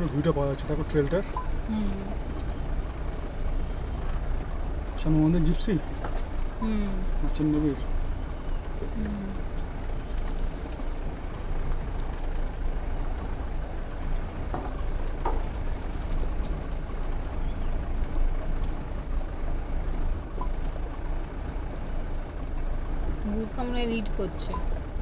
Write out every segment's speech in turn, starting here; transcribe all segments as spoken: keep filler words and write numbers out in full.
পুরো ভিউটা পাওয়া যাচ্ছে দেখো ট্রেলটার। হুম সামনে আমাদের জিপসি হুম মাছের নবীর হুম গুরখামরা লিড করছে।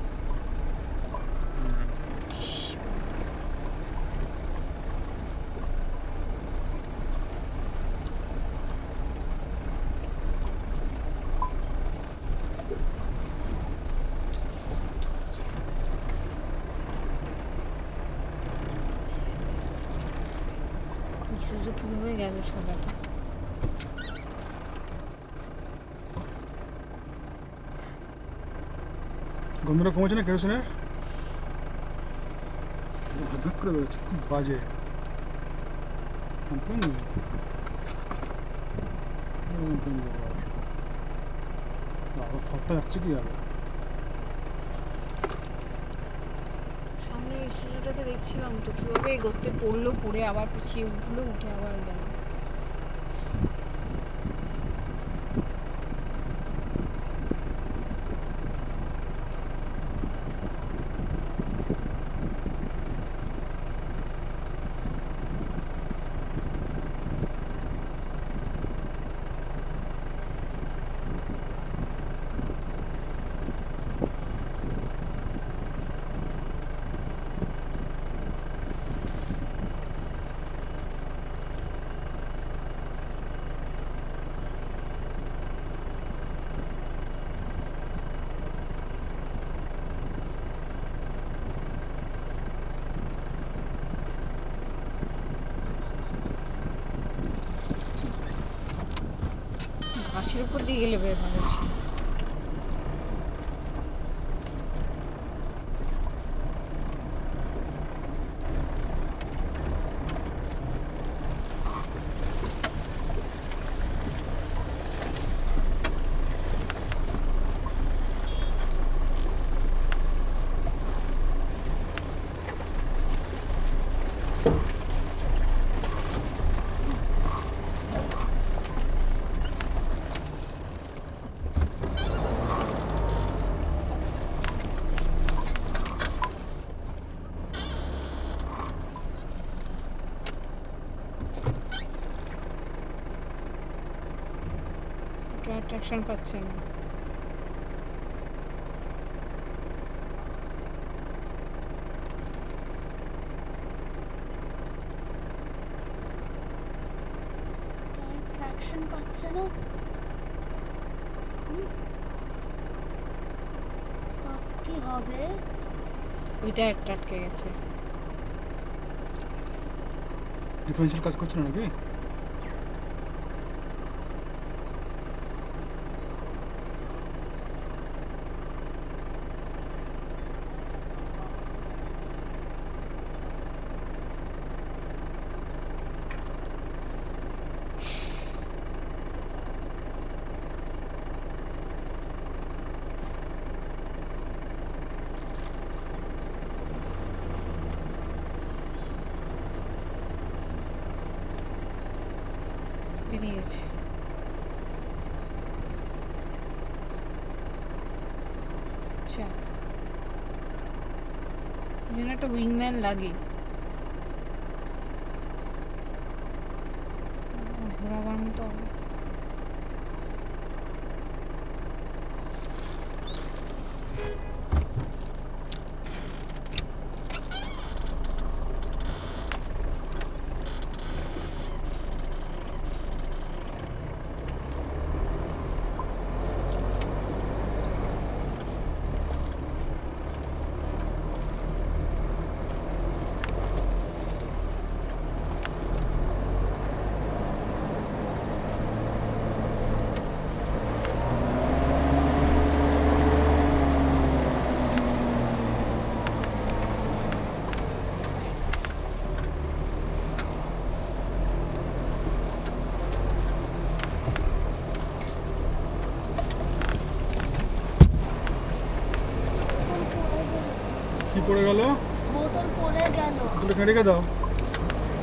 সুজুকি কিভাবে গেল সবাটা? গন্ধটা কমেছে না কেরোসিনের? ভাগ করে বেরোচ্ছে, খুব বাজে। কমপ্লেন নেই, আবার থপটা যাচ্ছে কি আবার? সামনে সুজুটাকে দেখছিলাম তো কিভাবে গর্তে পড়লো, পড়ে আবার পিছিয়ে উঠলো, উঠে আবার গেল। ঘাসের উপর দিয়ে গেলে বের ভালো ছিল। অ্যাট্রাকশন পাচ্ছে না। অ্যাট্রাকশন পাচ্ছে না, কি হবে? ওইটা একটা আটকে গেছে। ডিফারেন্সিয়াল কাজ করছে না নাকি? বেরিয়ে গেছে। আচ্ছা, এই জন্য একটা উইংম্যান লাগে। ঘোরাবার মতো কি পড়ে গেল? বোতল পড়ে গেল। বোতলটা রেখে দাও।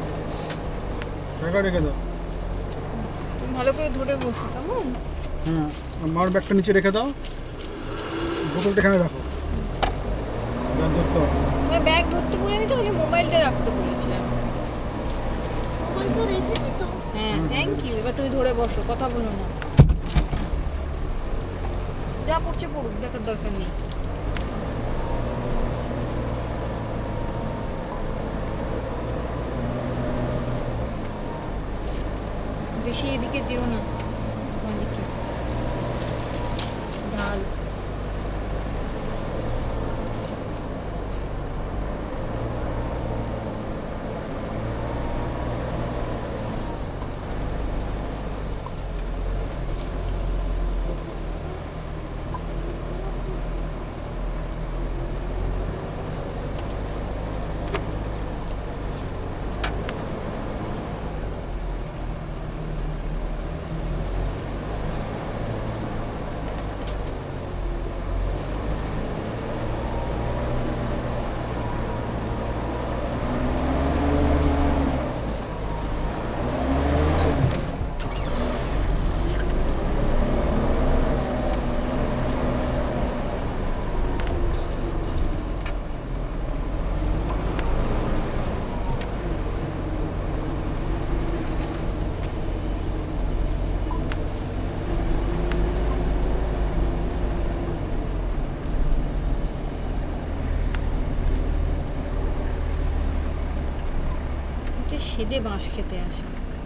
ব্যাগটা রেখে দাও। তুমি ভালো করে ধরে বসো কেমন? হ্যাঁ, আমার ব্যাগটা নিচে রেখে দাও, বোতলটা এখানে রাখো। ব্যাগ ধরতে হবে। তোমার ব্যাগ ধরতে বলিনি তো, ওই মোবাইলটা রাখতে বলেছিলাম। মোবাইল তো রেখেছি তো। হ্যাঁ, থ্যাংক ইউ। এবার তুমি ধরে বসো, কথা বলো না। যা পড়ছে পড়ুক, দেখার দরকার নেই। বেশি এদিকে যেও না, ওদিকে ঢাল। সেদে বাঁশ খেতে আসে।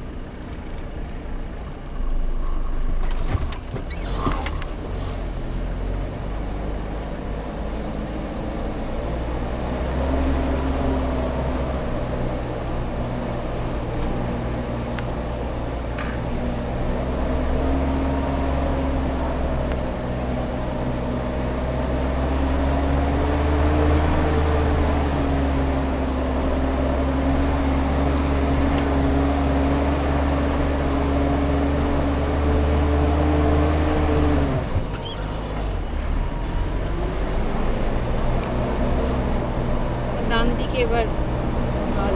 ডান দিকে এবার ঢাল।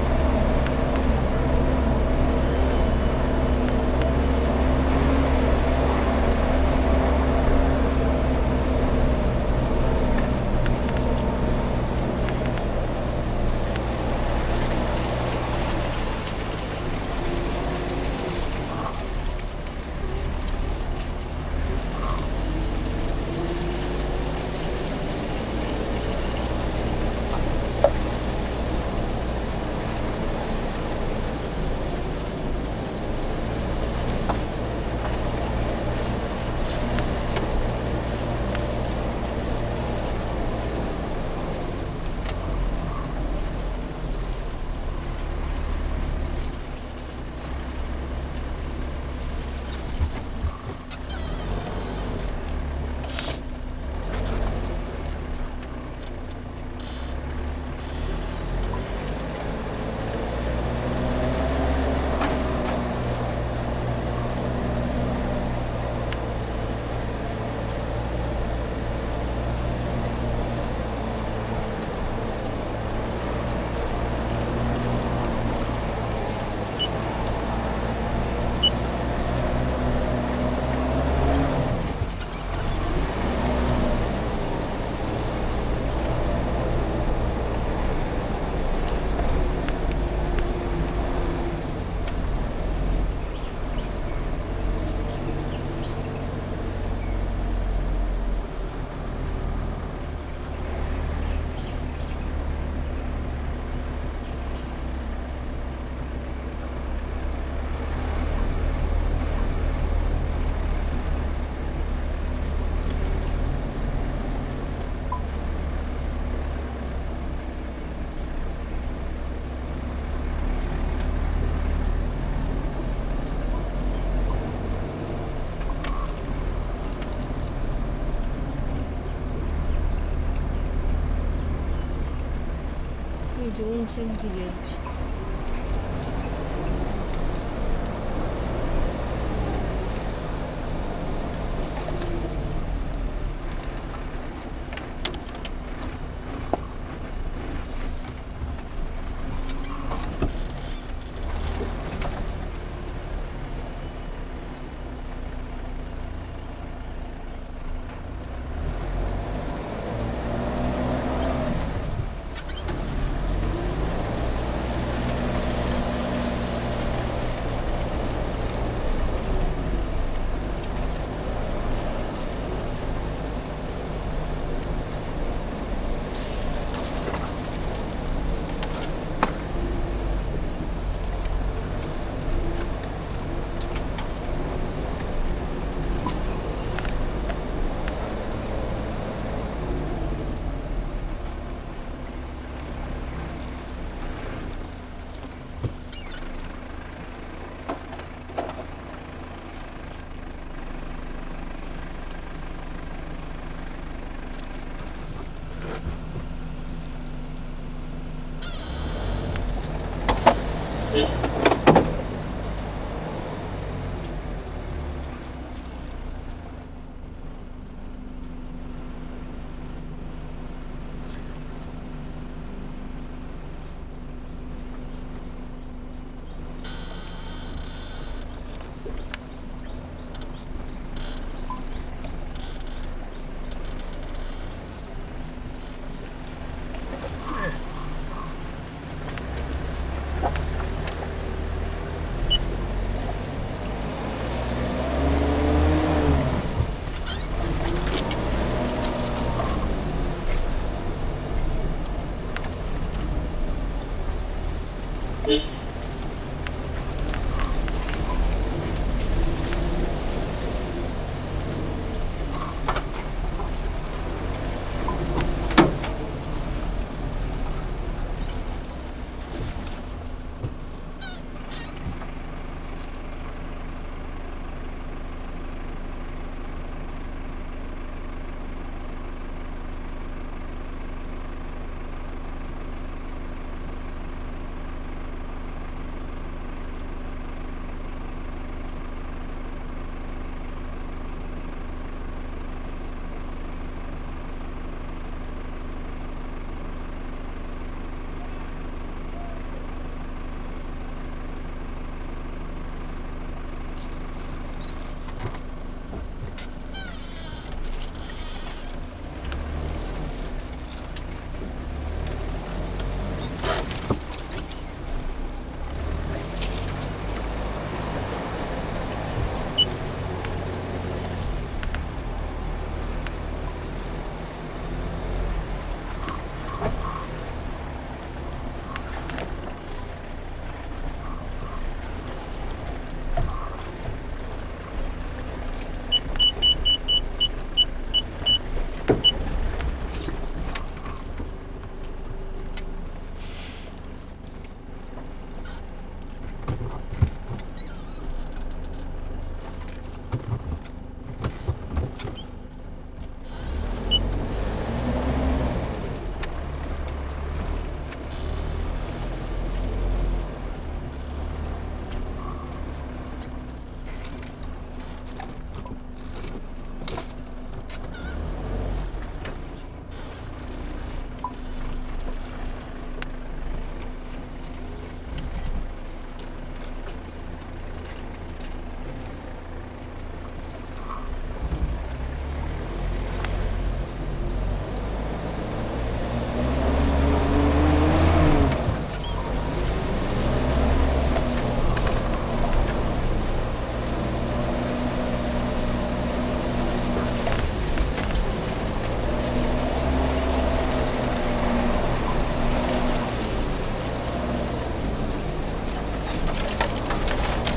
Zoom in village.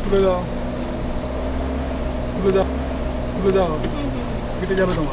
তুলে দাও তুলে দাও তুলে দাও কেটে যাবে তোমার।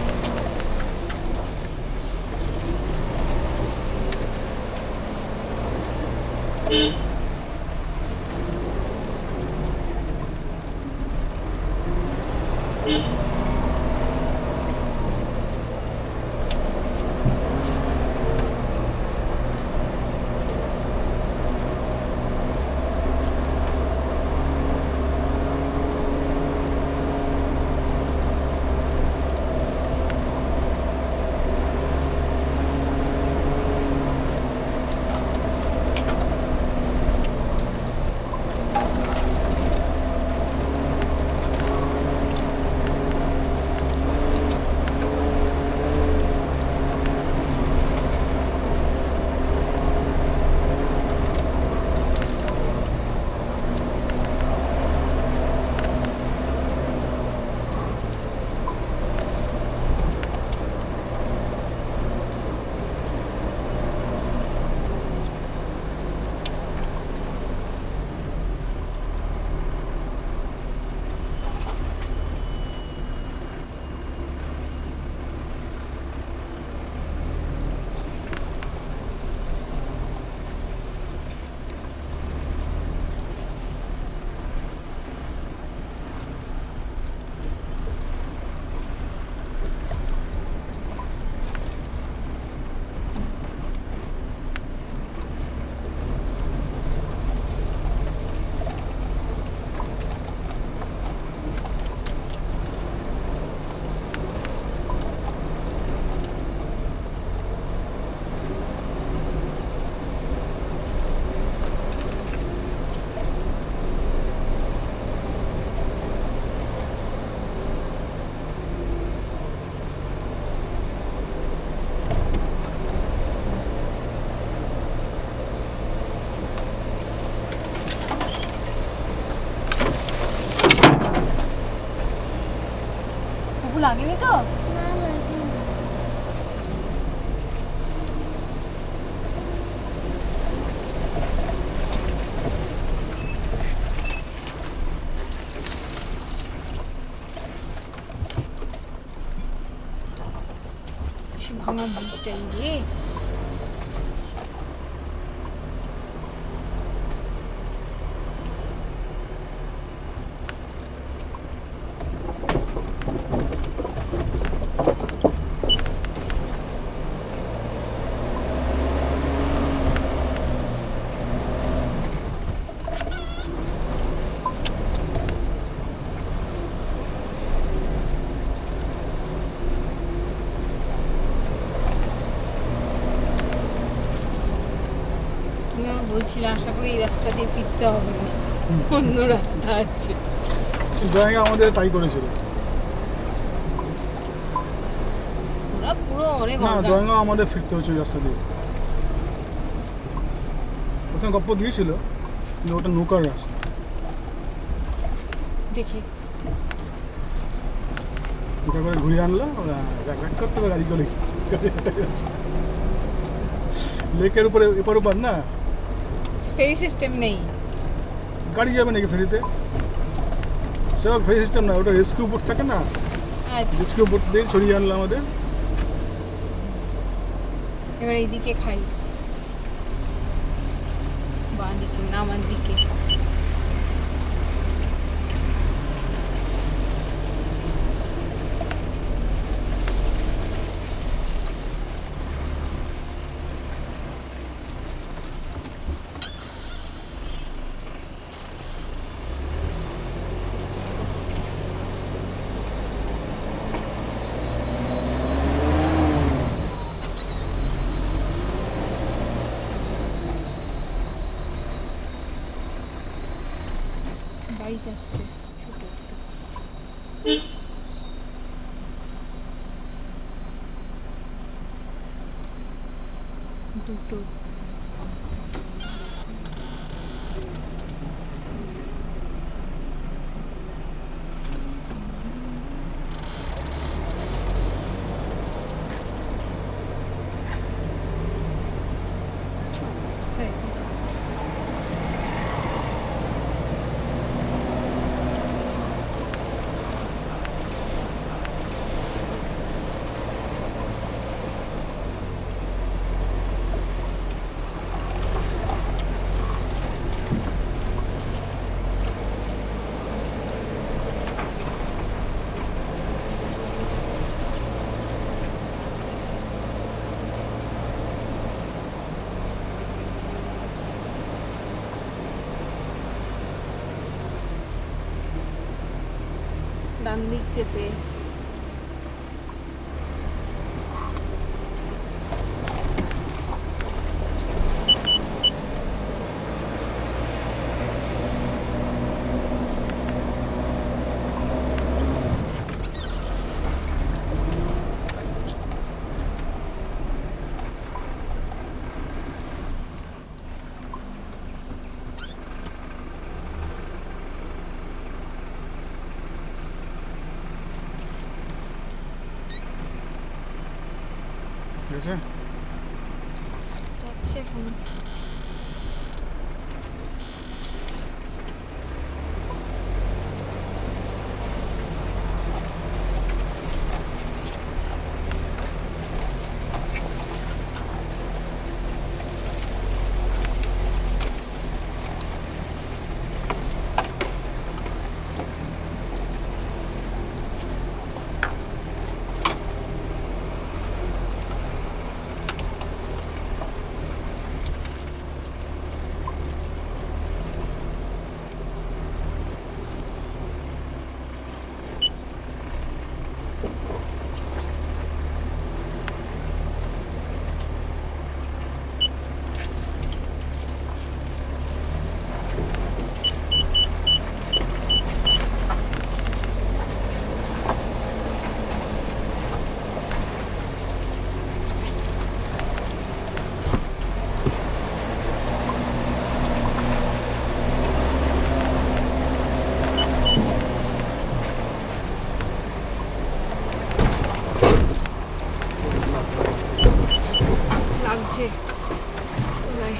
লাগেনি তো? না লাগেনি। সে ভাঙা ব্রিজটা দিয়ে বলছিল আশা করি এই রাস্তা দিয়ে ফিরতে হবে না, অন্য রাস্তা আছে। জায়গা আমাদের তাই করেছিল। ওরা পুরো অনেক না দয়ঙ্গা আমাদের ফিরতে হয়েছে রাস্তা দিয়ে। প্রথমে গপ্প দিয়েছিল কিন্তু ওটা নৌকার রাস্তা। দেখি এটা করে ঘুরিয়ে আনলো ব্যাক করতে হবে গাড়ি করে রাস্তা লেকের উপরে এপার ওপার না, ফেরি সিস্টেম নেই। গাড়ি যাবে নাকি ফেরিতে? সব ফেরি সিস্টেম না, ওটা রেস্কিউ বোট থাকে না, রেস্কিউ বোট দিয়ে ছড়িয়ে আনলো আমাদের। এবার এইদিকে খাই, বাঁ দিকে নামার দিকে। বাইক আসছে দুটো। ডান দিক চেপে আছে যাচ্ছে এখন। লাগছে তোলায়।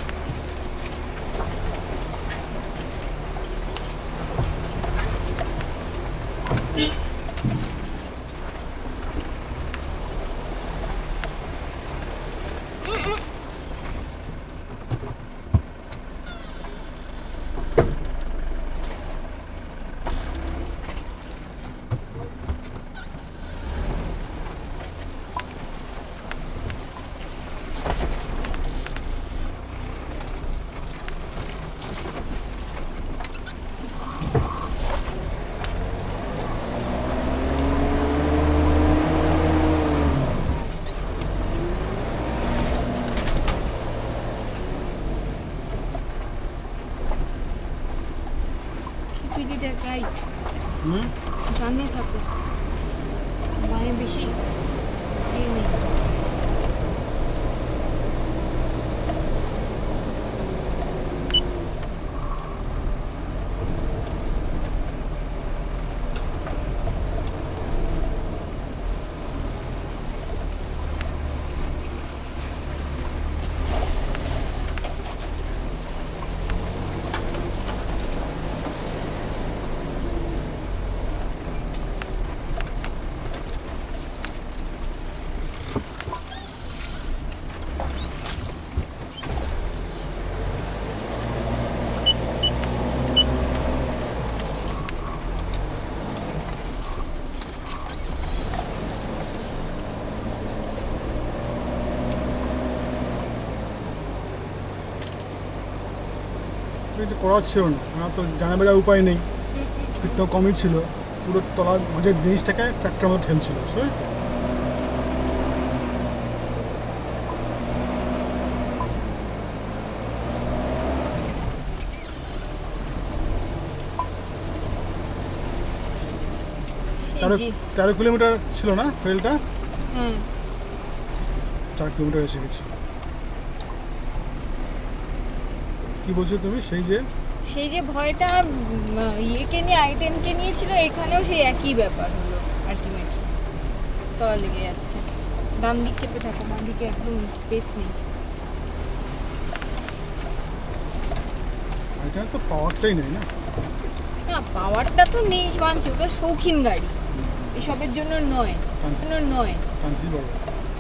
রাইট হুম ডানে থাকো, বাঁয়ে বেশি এই নেই। কিছু করার ছিল না, আমার তো জানা বোঝার উপায় নেই, স্পিডটাও কমই ছিল, পুরো তলার মাঝের জিনিসটাকে ট্রাক্টর মধ্যে ঠেলছিল, বুঝলি তো? তেরো তেরো কিলোমিটার ছিল না ট্রেলটা? হুম চার কিলোমিটার এসে গেছি। কি বলছো তুমি? সেই যে সেই যে ভয়টা উম, ইয়েকে নিয়ে আইটেমকে নিয়েছিল, এখানেও সেই একই ব্যাপার হলো আলটিমেটলি, তলা লেগে যাচ্ছে। ডান দিক চেপে থাকো, বাঁ দিকে একদম স্পেস নেই। এটা তো পাওয়ারটাই নেই না। না পাওয়ারটা তো নেই মানছি, ওটা শৌখিন গাড়ি, এসবের জন্য নয়, জন্য নয়। কি বলবো,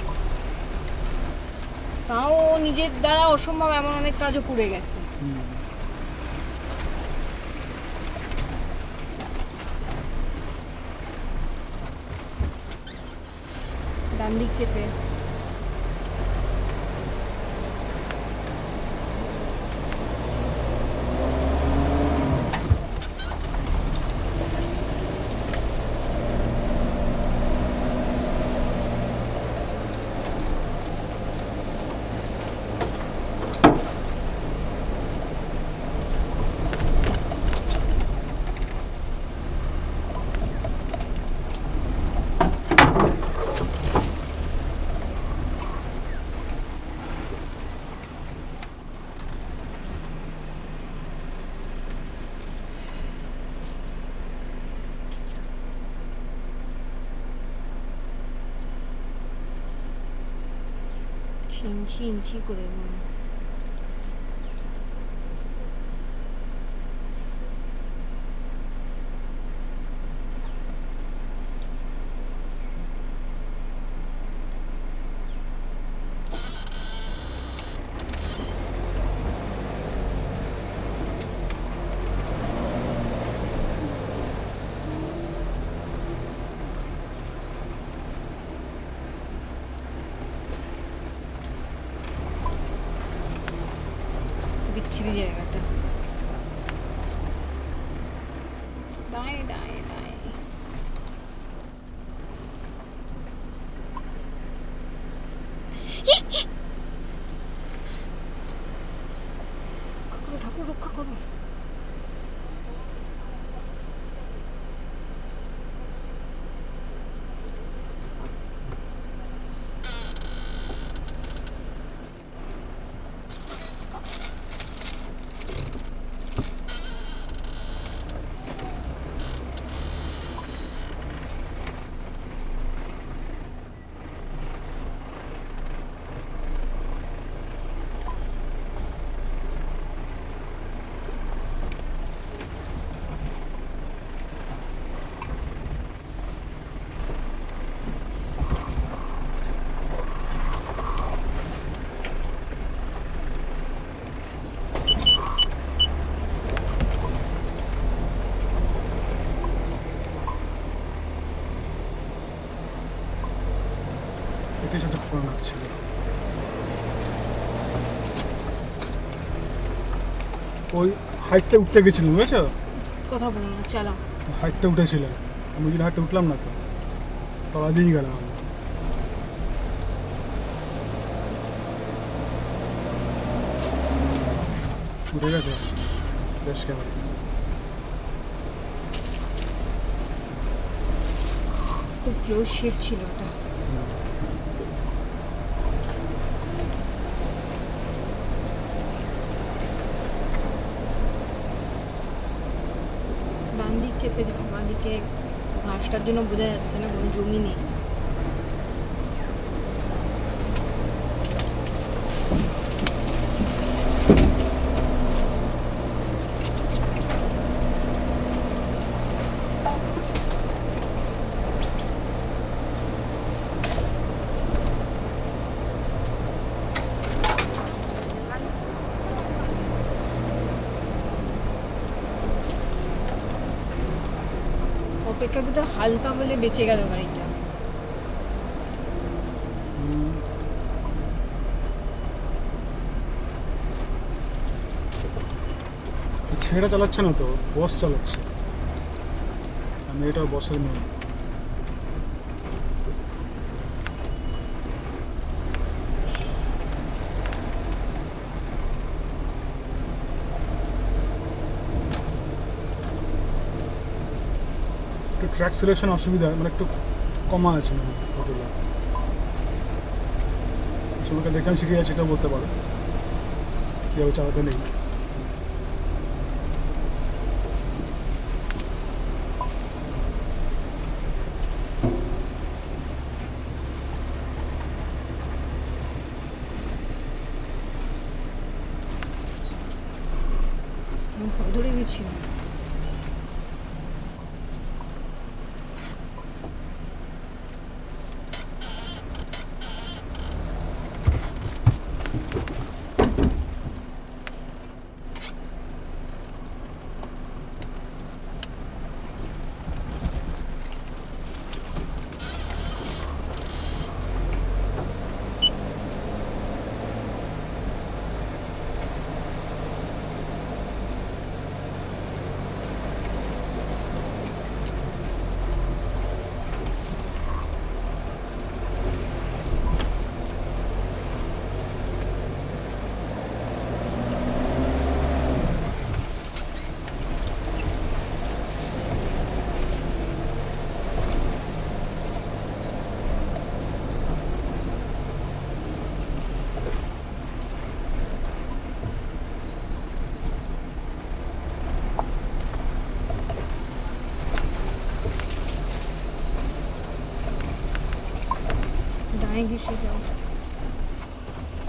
তাও ও নিজের দ্বারা অসম্ভব এমন অনেক কাজও করে গেছে। ডান দিক চেপে ইঞ্চি ইঞ্চি করে মনে হয়। বিচ্ছিরি জায়গাটা। দাঁড়ায় দাঁড়ায় দাঁড়ায় রক্ষা করো ঠাকুর, রক্ষা করো। এটাই সবচেয়ে খতরনাক ছিল। ওই হাইটটা উঠতে গেছিলাম, বুঝেছো? কথা বলো না, চালাও। হাইটটা উঠেছিলাম, আমি যদি হাইটটা উঠলাম না তো তলা দিয়ে গেলাম আমি। উঠে গেছে বেশ ক্যামেরা। খুব ক্লোজ শিফট ছিল ওটা। ডান দিক চেপে যাও, বাঁ দিকে ঘাসটার জন্য বোঝা যাচ্ছে না, কোনো জমি নেই। অপেক্ষাকৃত হালকা বলে বেঁচে গেল গাড়িটা। ছেলেটা চালাচ্ছে না তো, বস চালাচ্ছে। আমি এটা বসের মেয়ে। একটু ট্র্যাক সিলেকশন অসুবিধা, মানে একটু কমা আছে মানে কতগুলো। সবাইকে দেখে আমি শিখে যাচ্ছি, এটাও বলতে পারো কীভাবে চালাতে নেই। ধরে গেছি। দাঁড়িয়ে ঘেসে যাও।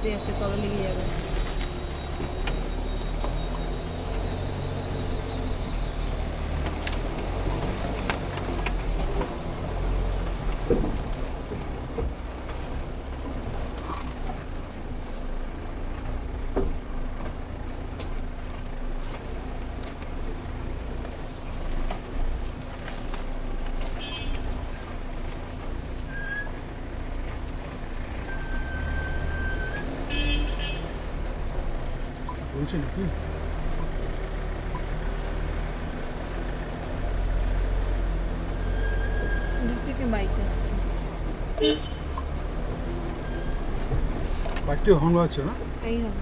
আস্তে আস্তে তলা লেগে যাবে। বলছি নাকি দূর থেকে বাইক আসছে। বাইকটি হর্ন বাজছে না? তাই হবে।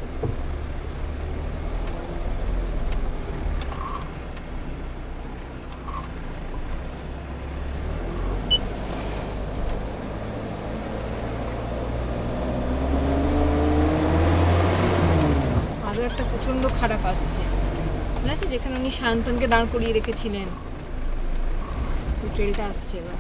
আরো একটা প্রচন্ড খারাপ আসছে, মনে আছে যেখানে উনি সায়ন্তনকে দাঁড় করিয়ে রেখেছিলেন, ওই ট্রেলটা আসছে এবার।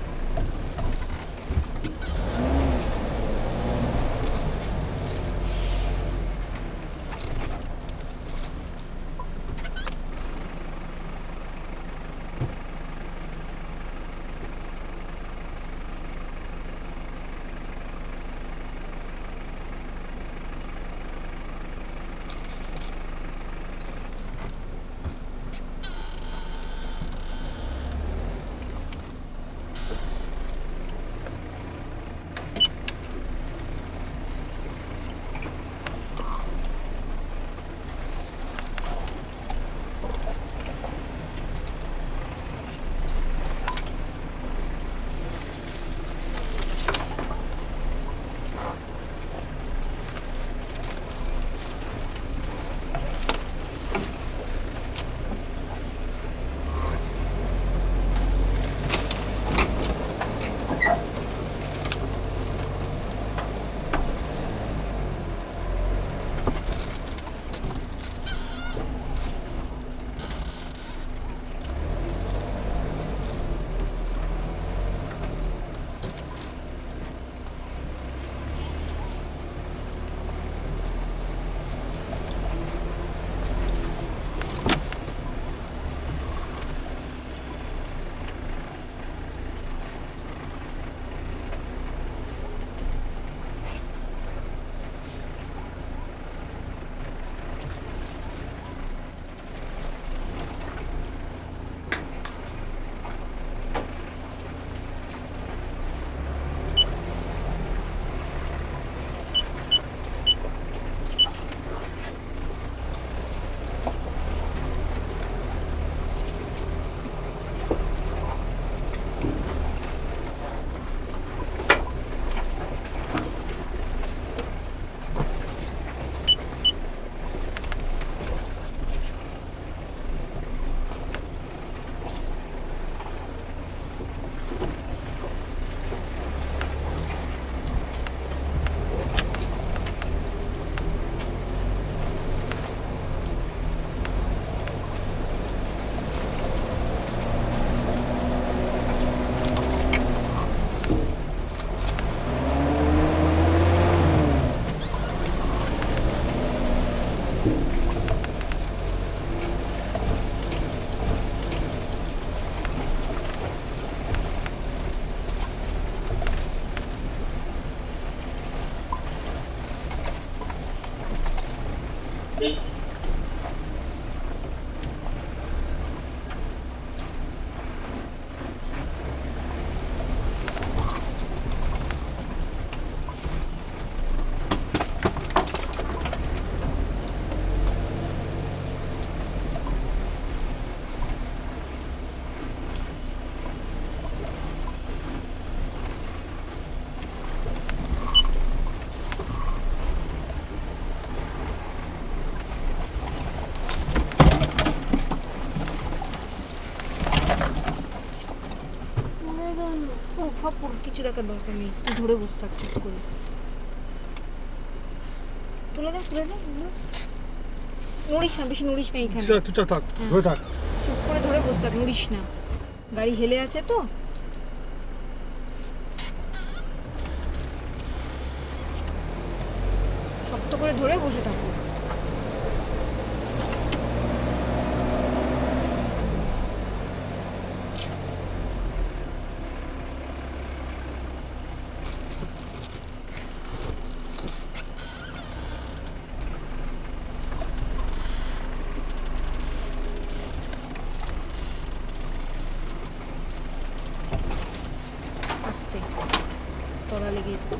সব কিছু দেখার দরকার নেই, তুই ধরে বসে থাক চুপ করে। তুলে দে তুলে দে, নড়িস না, বেশি নড়িস না, এইখানে চুপচাপ থাক, ধরে থাক, চুপ করে ধরে বসে থাক, নড়িস না, গাড়ি হেলে আছে তো। শক্ত করে ধরে বসে থাকো। আস্তে, তলা লেগে যাবে।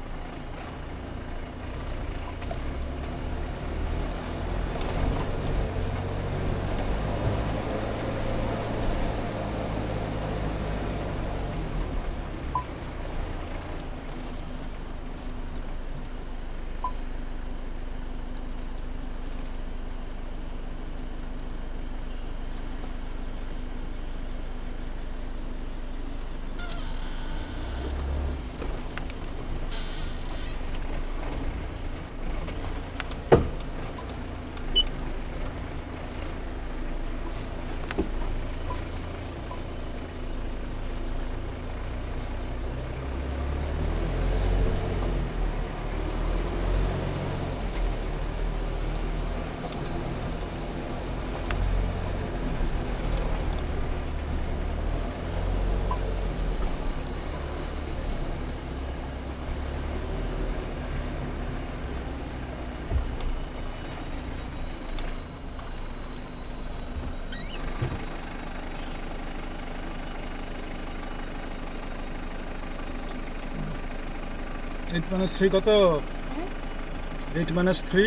এইট মাইনাস থ্রি কত? Eight minus three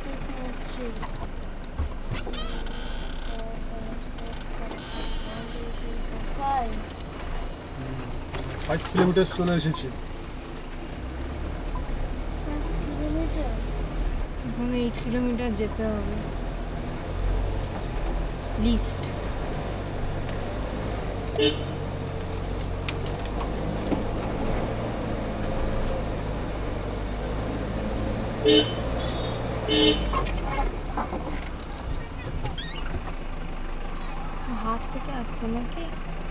five kilometre চলে এসেছি। এখন এইট কিলোমিটার যেতে হবে লিস্ট। হাত থেকে আসছে নাকি?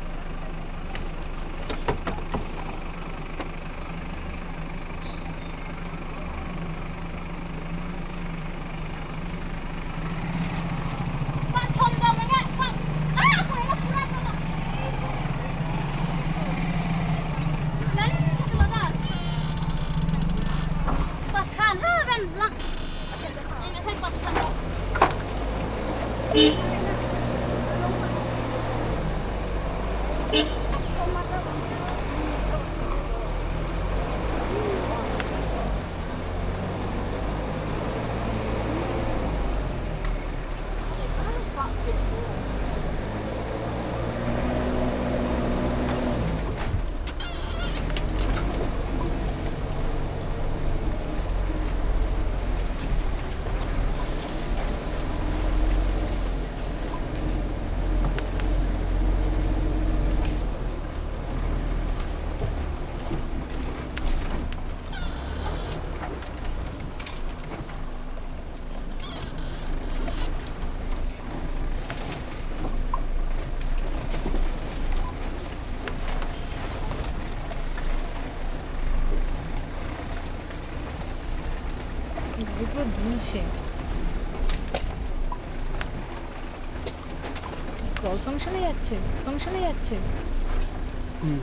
পুরো দুলছে। ক্রল ফাংশনে যাচ্ছে, ফাংশনে যাচ্ছে। হুম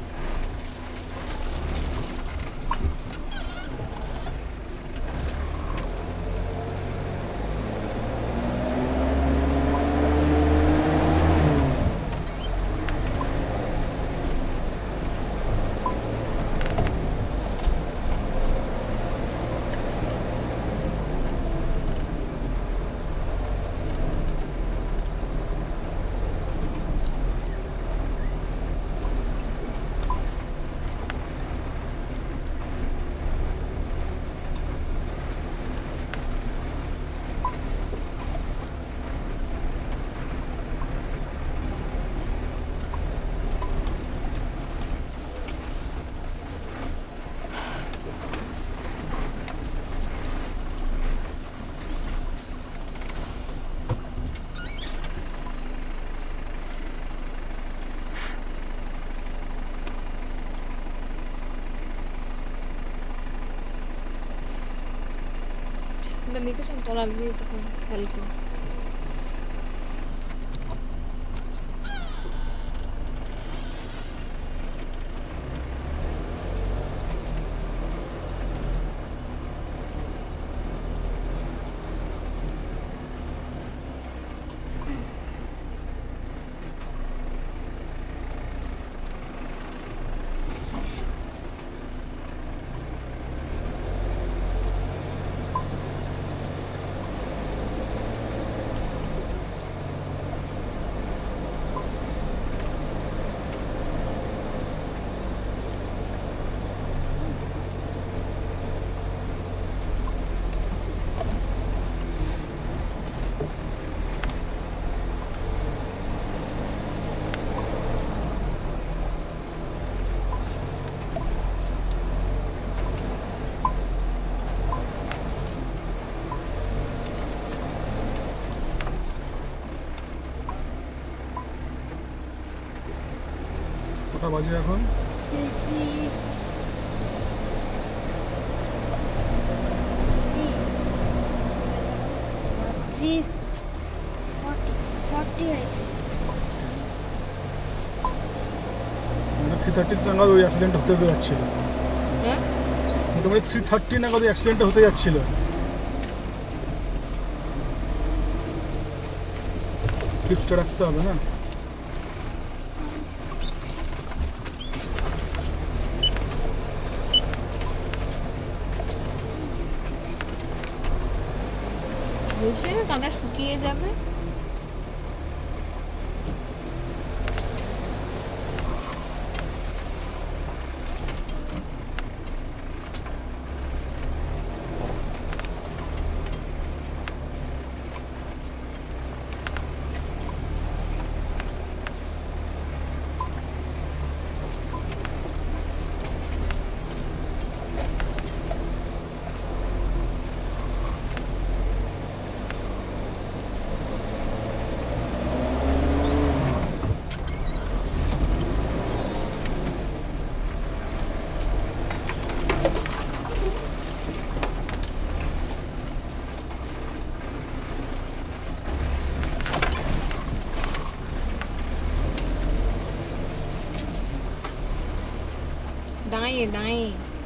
এটা দেখেছেন তলার দিয়ে তখন হালকা কটা বাজে এখন? থ্রি থার্টি নাগাদ ওই অ্যাক্সিডেন্ট হতে হতে যাচ্ছিল হ্যাঁ মোটামুটি থ্রি থার্টি নাগাদ ওই অ্যাক্সিডেন্টটা হতে যাচ্ছিল টিপসটা রাখতে হবে না বলছি না কাদা শুকিয়ে যাবে दाएं दाएं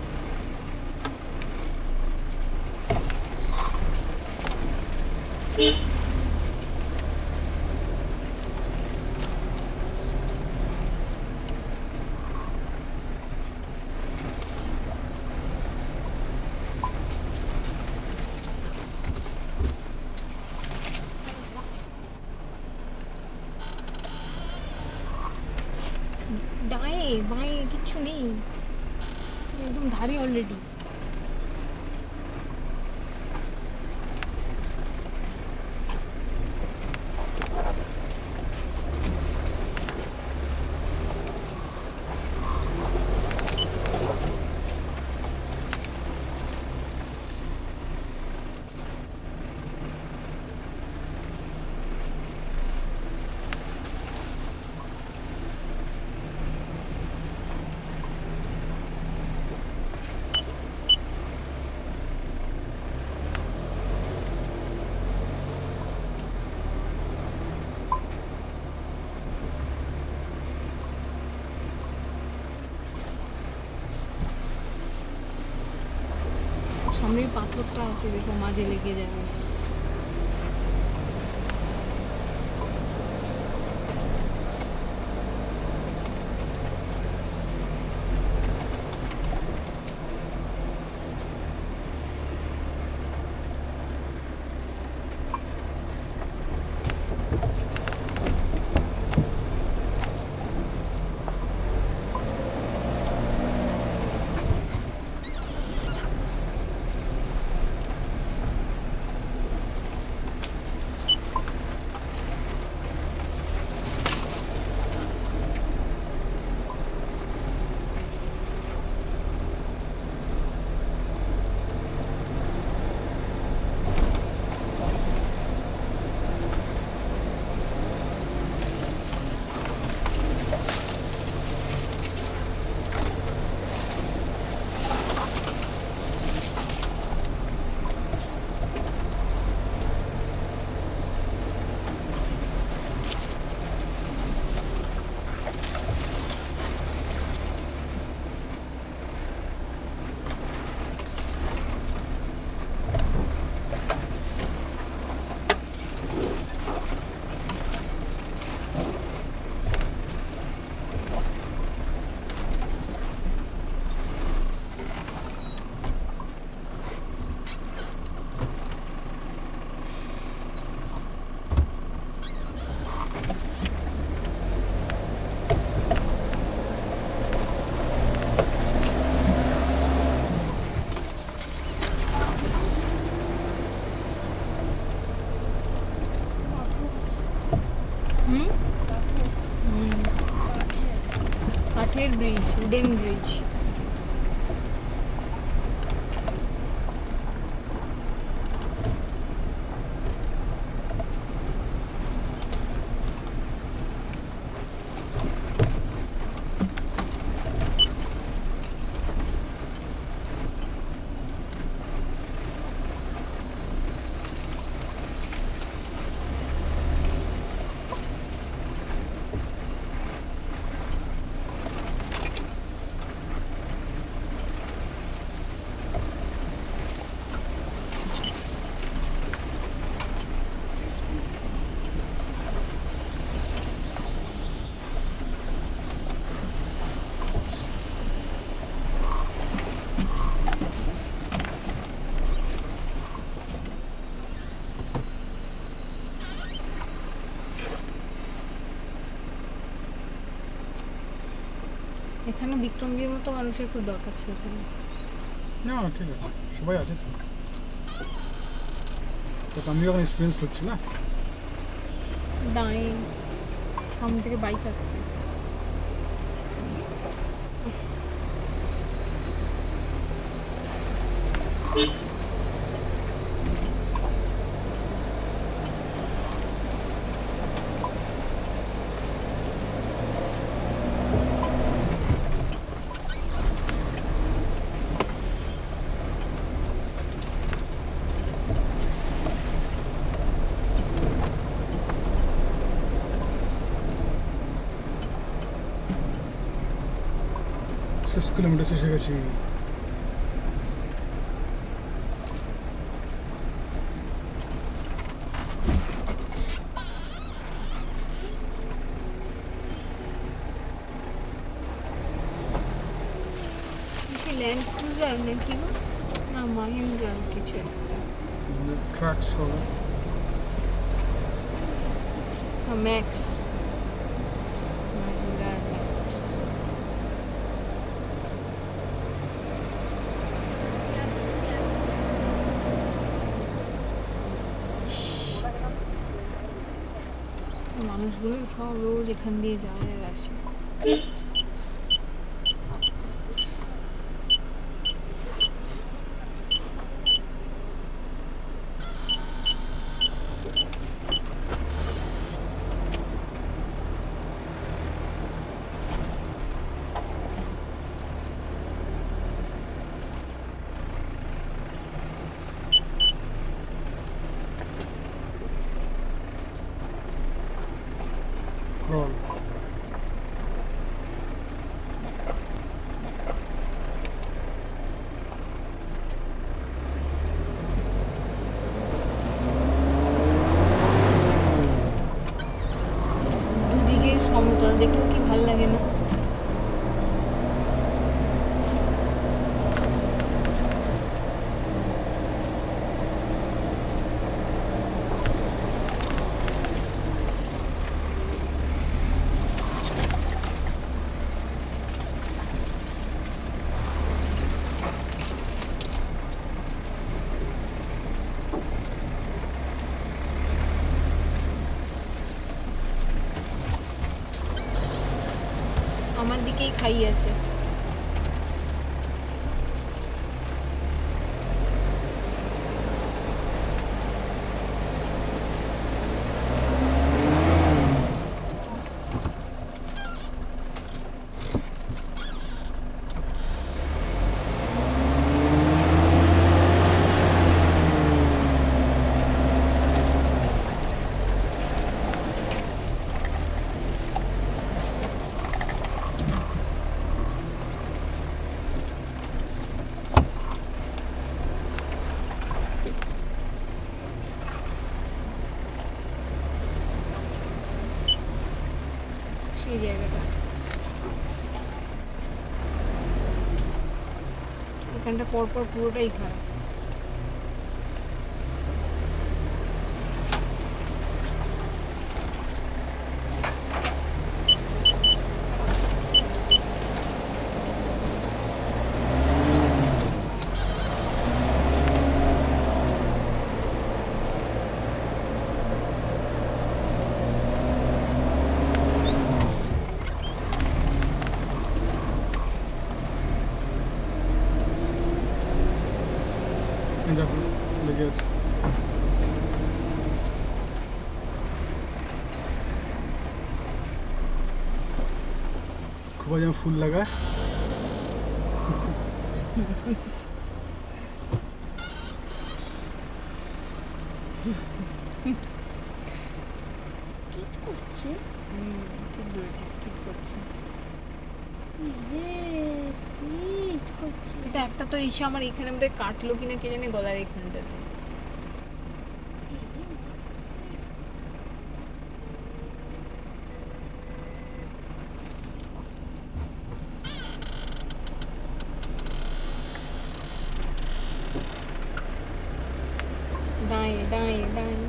दाएं बाएं किच्छु नहीं एकदम धारी ऑलरेडी সামনের পাথরটা আছে দেখো মাঝে লেগে যাবে কাঠের ব্রিজ, উডেন ব্রিজ। এখানে বিক্রমজির মতো মানুষের খুব দরকার ছিল। না ঠিক আছে, সবাই আছে তো, বাস আমি এখন এক্সপিরিয়েন্স হচ্ছি না। দাঁড়িয়ে সামনে থেকে বাইক আসছে। সিক্স কিলোমিটার এসে গেছি। ল্যান্ড ক্রুজার নাকি গো? না মাহিন্দ্রা কিছু একটা। ট্রাক্স হবে ম্যাক্স, মাহিন্দ্রার ম্যাক্স। মানুষগুলো সব রোজ এখান দিয়ে যায় আর আসে। ক্রল দুদিকে সমতল, দেখেও কি ভাল লাগে না? আমার দিকেই খাই আছে। সেই জায়গাটা এখানটা পরপর পুরোটাই খারাপ। এই দেখো লেগে আছে। খুব যেন ফুল লাগায়। স্কিট করছে। হুম ঠিক ধরেছিস স্কিপ করছে। ইয়ে, স্কিট করছে। এটা একটা তো এসে আমার এখানে মধ্যে কাটলো কিনা কে জানে গলার এখানটাতে। দাঁড়িয়ে দাঁড়িয়ে দাঁড়িয়ে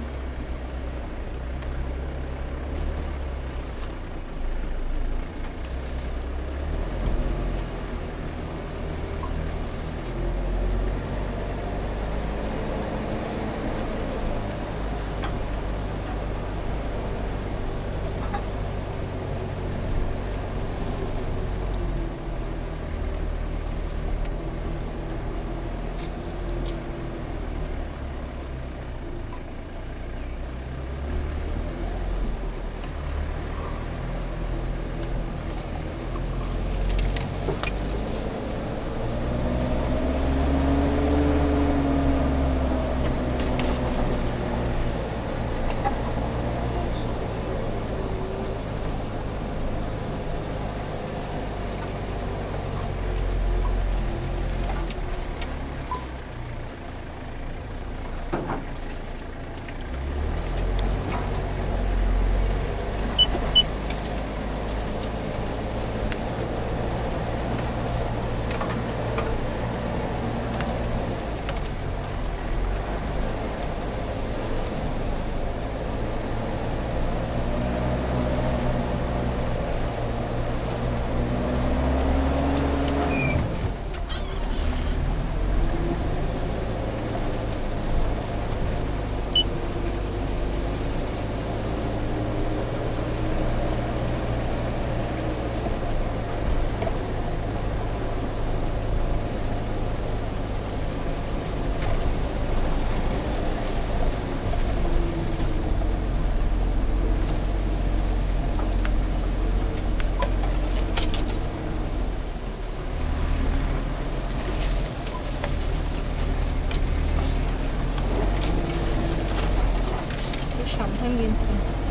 সাবধান কিন্তু।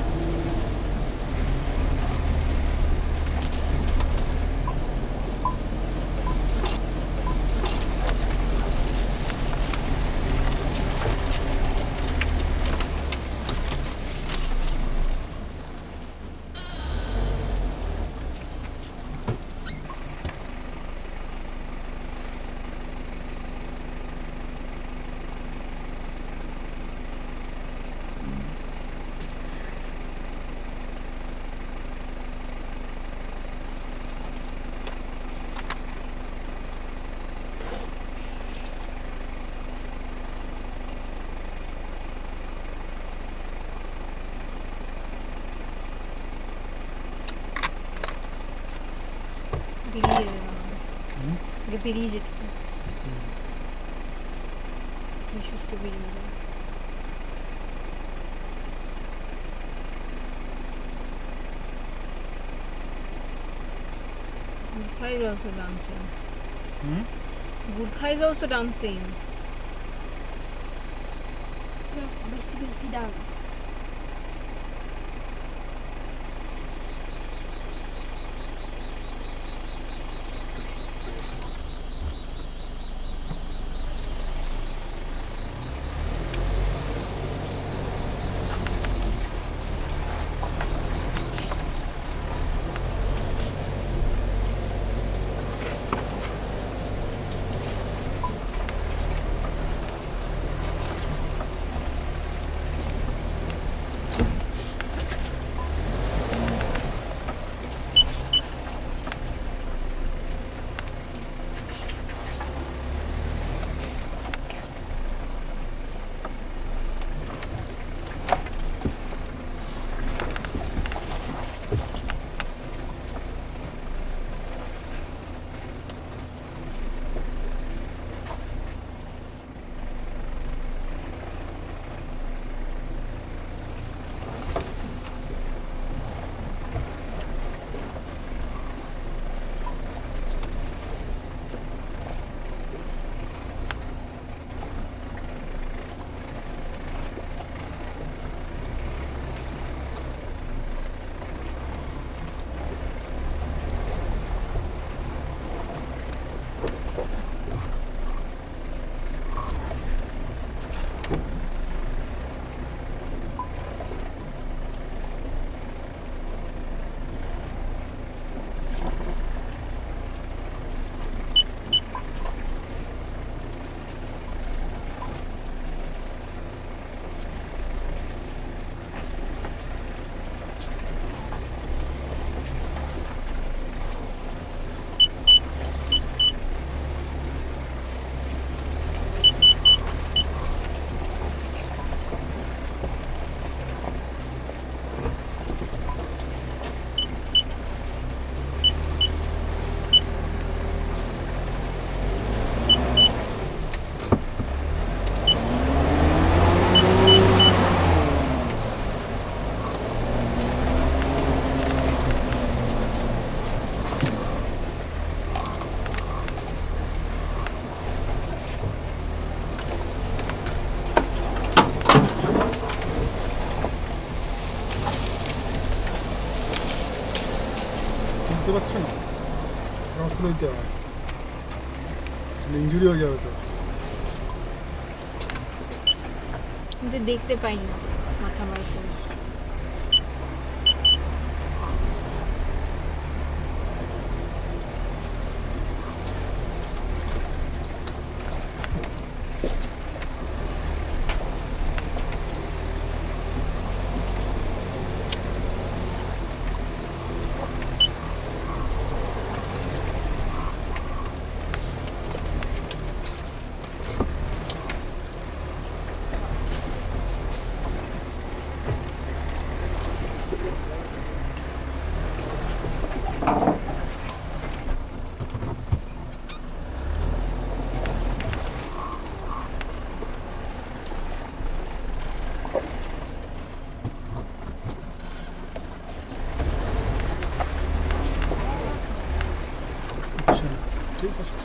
পেরিয়ে যাবে না পেরিয়ে যেতে সুস্থ বেরিয়ে যাবে। Gurkha is also dancing. Hmm? Gurkha is also dancing. Yes, busy, busy dance. বুঝতে পারছো না, রড তুলে দিতে হবে, ইঞ্জুরি হয়ে যাবে তো। কিন্তু দেখতে পাই না মাথা বার করে। ঠিক আছে,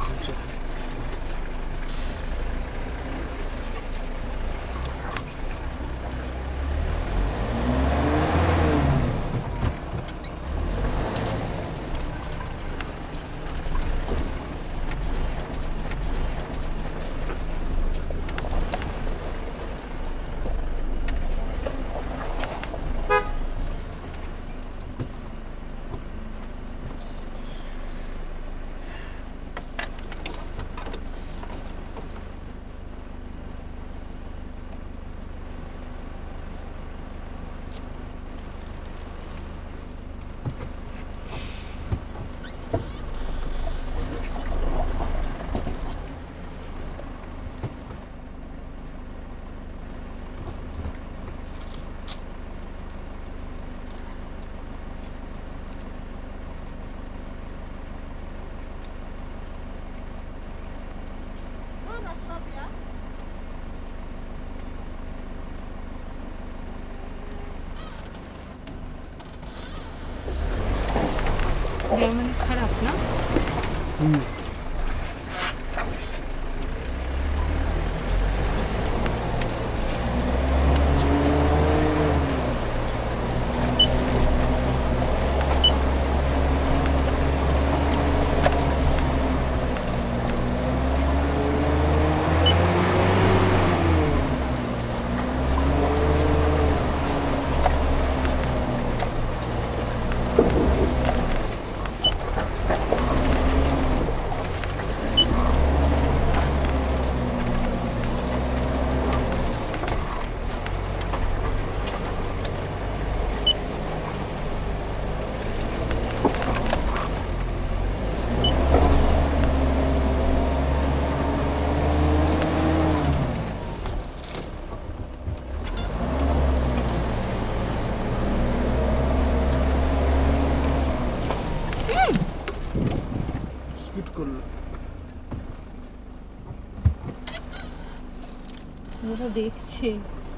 মানে খারাপ না। হুম করলো। ওরা দেখছে।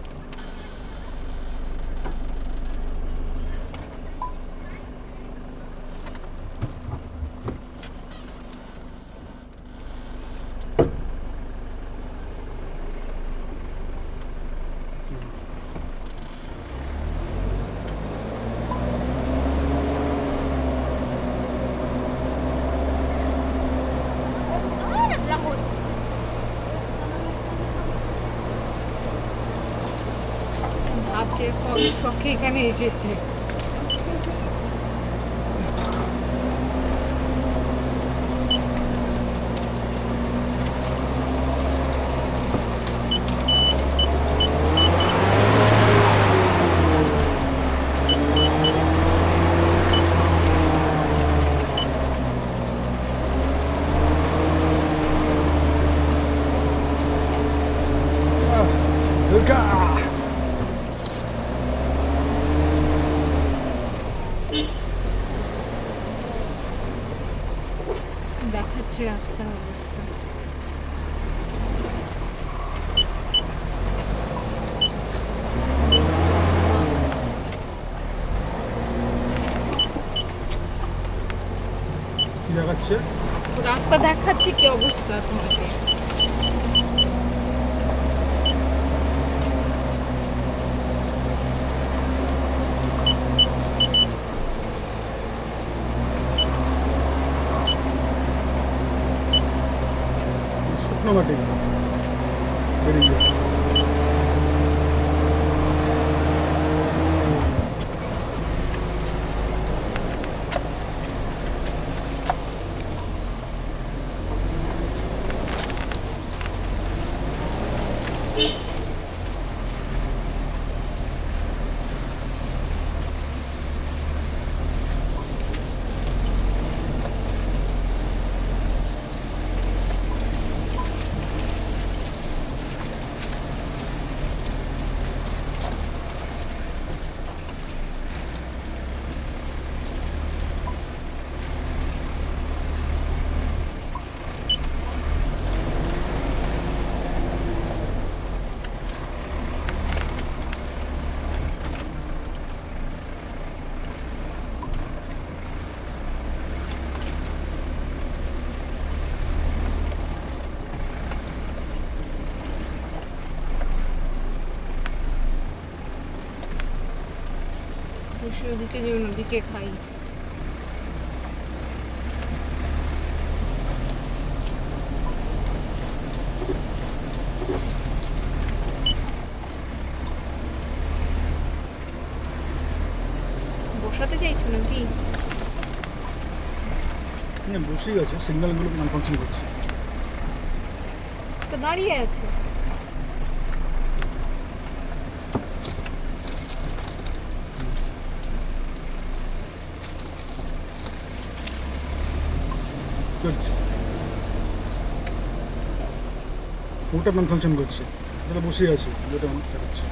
ভাবছে কত শখে এখানে এসেছে। দেখাচ্ছে রাস্তার অবস্থা। কি দেখাচ্ছে? রাস্তা দেখাচ্ছে কি অবস্থা তোমাকে। ওদিকে যে নদীকে খাই বসাতে চাইছো নাকি? না বসেই আছে, সিগন্যালগুলো মান ফাংশন করছে। তো দাঁড়িয়ে আছে। চলছে ওটা মান ফাংশন করছে, ওটা বসেই আছে, ওটা দেখাচ্ছে।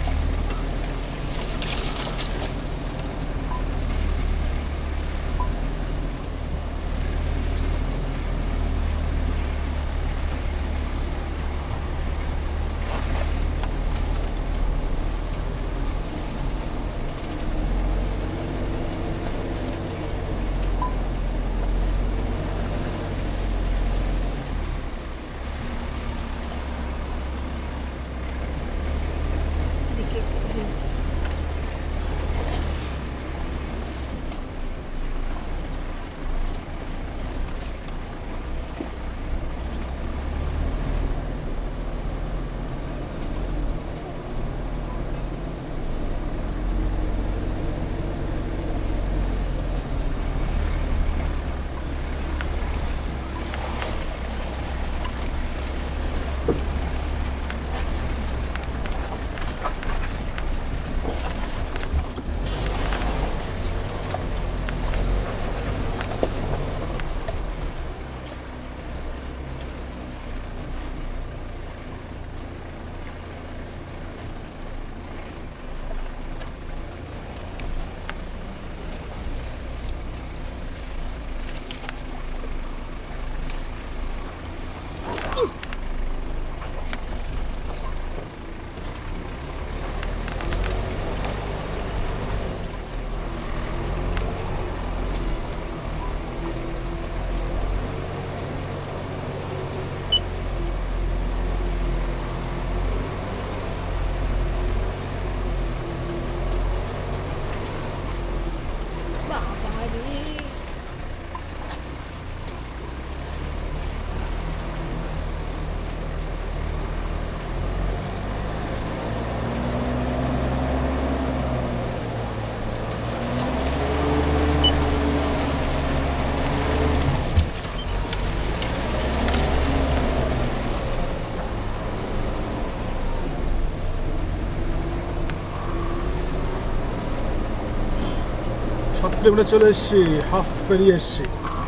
সাত কিলোমিটার চলে এসছি, হাফ পেরিয়ে এসছি।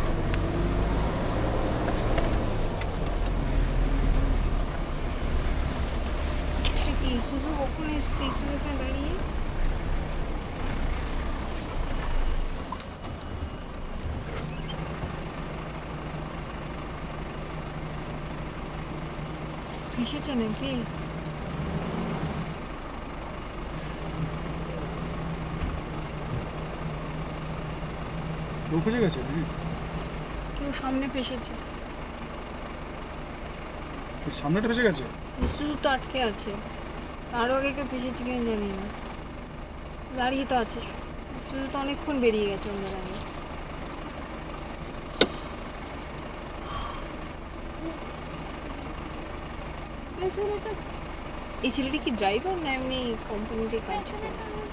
ভেসেছে নাকি? ফেসে গেছে, কেউ সামনে ফেসেছে, সামনেটা ফেসে গেছে, শুধু তো আটকে আছে। আরও আগে কেউ ফেসেছে কিনা জানি না, দাঁড়িয়ে তো আছে, শুধু তো অনেকক্ষণ বেরিয়ে গেছে ওদের আগে। এই ছেলেটি কি ড্রাইভার না এমনি কোম্পানিতে কাজ করে?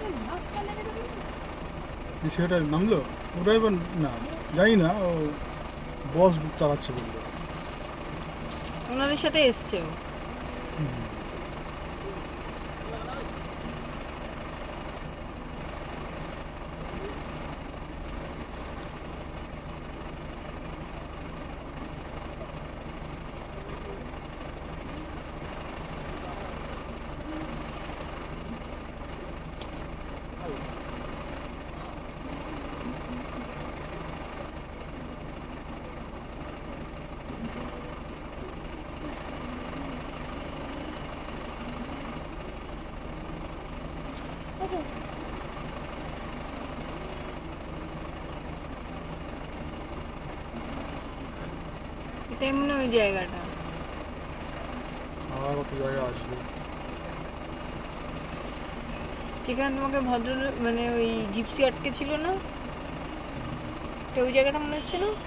সেটা নামলো ও ড্রাইভার না, জানি না, ও বস চালাচ্ছে বললো। ওনাদের সাথে এসছে ও। এটাই মনে হয় ওই জায়গাটা। আর কত জায়গা আসবে যেখানে তোমাকে ভদ্র মানে ওই জিপসি আটকে ছিল না, তো ওই জায়গাটা মনে হচ্ছে না?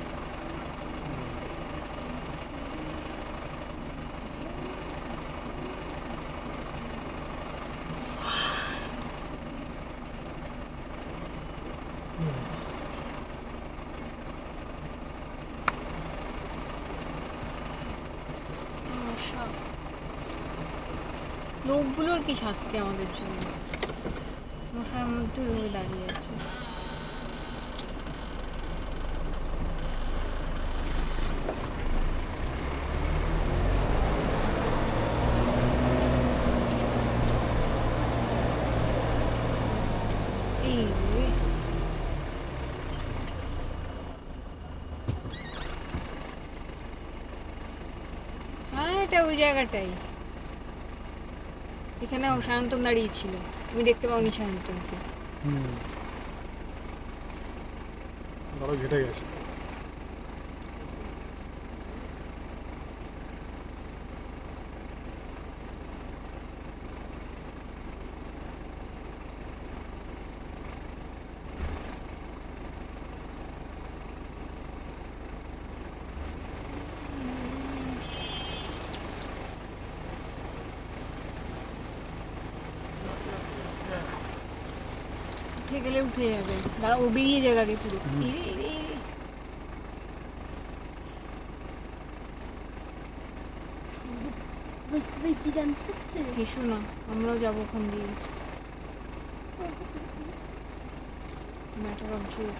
লোকগুলোর কি শাস্তি আমাদের জন্য, মশার মধ্যে ওইভাবে দাঁড়িয়ে আছে। এই রে। হ্যাঁ এটা ওই জায়গাটাই, এখানে সায়ন্তন দাঁড়িয়ে ছিল, তুমি দেখতে পাওনি সায়ন্তনকে? হুম আরো ঘেটে গেছে। উঠে গেলে উঠে যাবে, দাঁড়া ও বেরিয়ে যাবে আগে পুরো। ইরে ইরে ইরে। বেশি বেশি ডান্স করছে। হেসো না, আমরাও যাবো ওখান দিয়ে। Matter of joke.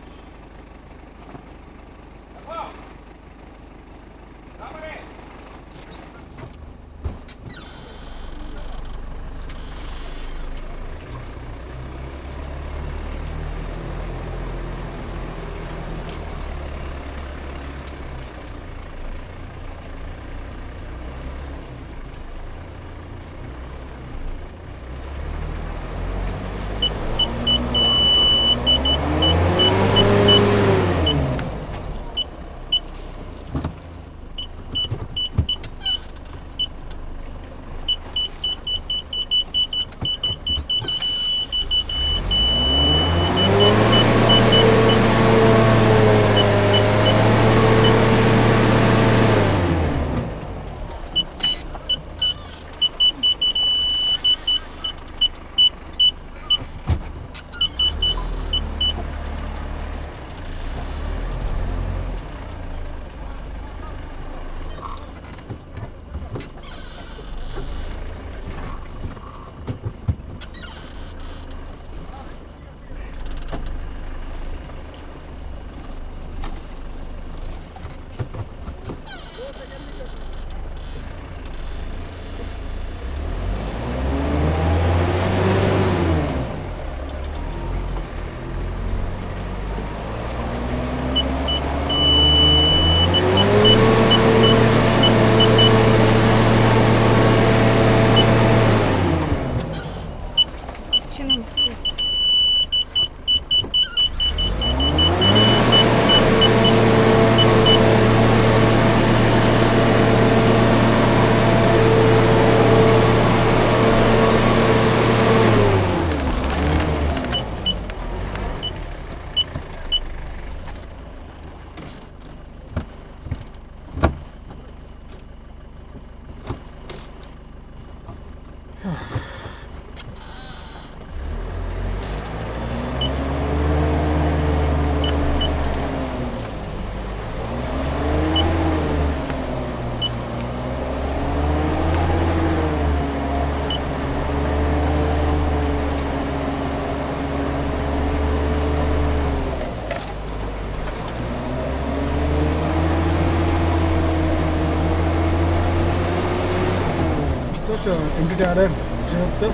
এমটি টায়ারের তো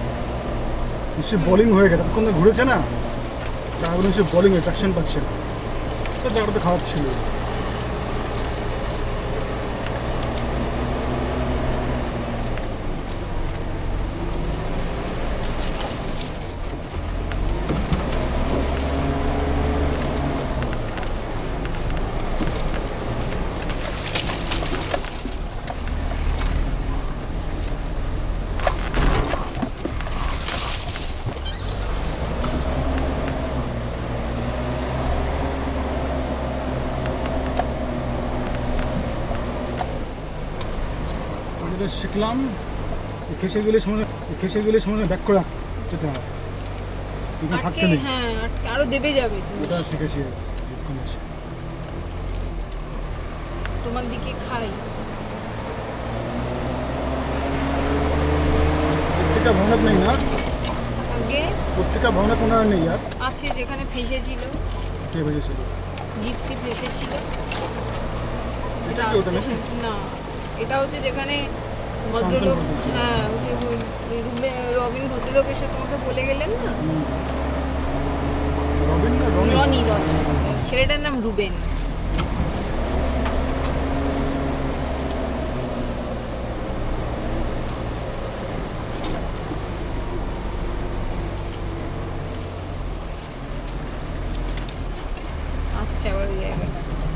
নিশ্চয়ই বোলিং হয়ে গেছে, তখন তো ঘুরেছে না, টায়ারগুলো নিশ্চয়ই বোলিং হয়ে ট্রাকশন পাচ্ছে না, তো জায়গাটা তো খারাপ ছিল। এটা শিখলাম খেসে গেলে সামনে খেসে গেলে সামনে ব্যাক করে যেতে হয়, এখানে থাকতে নেই। হ্যাঁ আরো দেবে যাবে। ওটা শিখেছি এখানে এসে। তোমার দিকে খাই প্রত্যেকটা ভবনাথ নেই না, আগে প্রত্যেকটা ভবনাথ ওনার নেই আর আছে যেখানে ফেসেছিল, কে ভেজেছিল জিপসি ফেসেছিল। এটা কি ওটা নাকি? না এটা হচ্ছে যেখানে ভদ্রলোক, হ্যাঁ ওই যে রুবে- রবিন ভদ্রলোক এসে তোমাকে বলে গেলেন না, রবিন না রনি? রনি রনি ছেলেটার নাম রুবেন। আসছে আবার ওই জায়গাটা।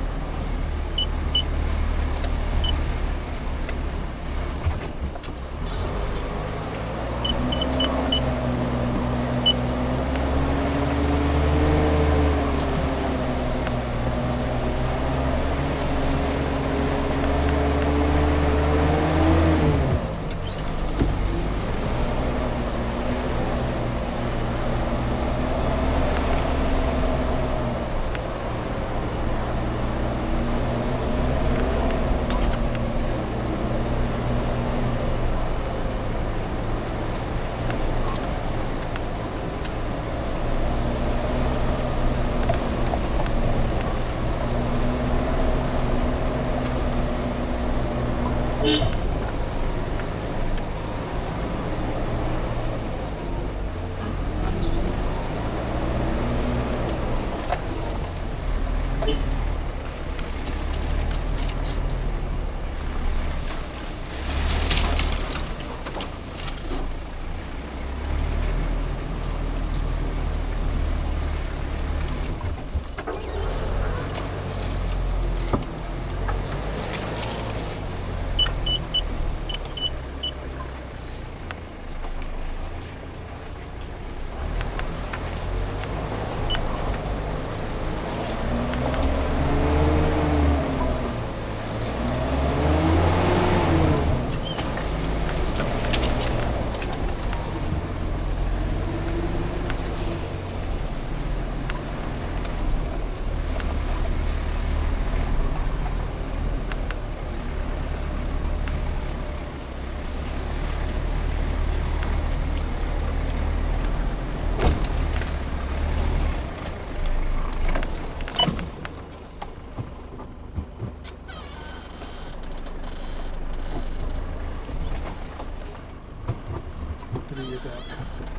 যেতে হবে।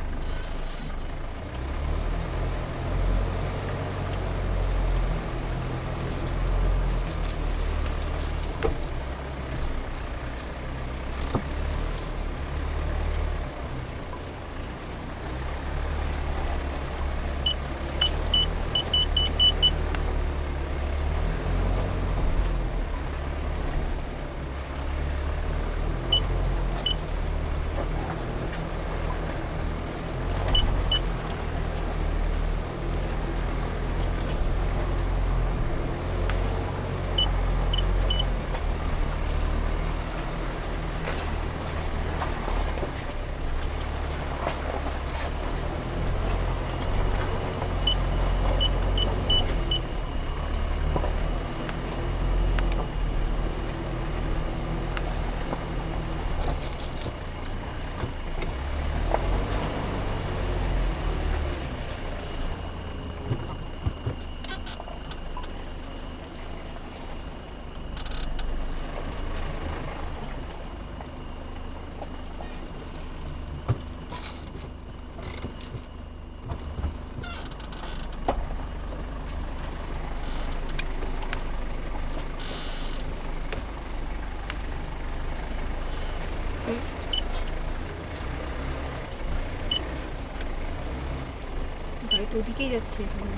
গাড়ি তো ওদিকেই যাচ্ছে এখন।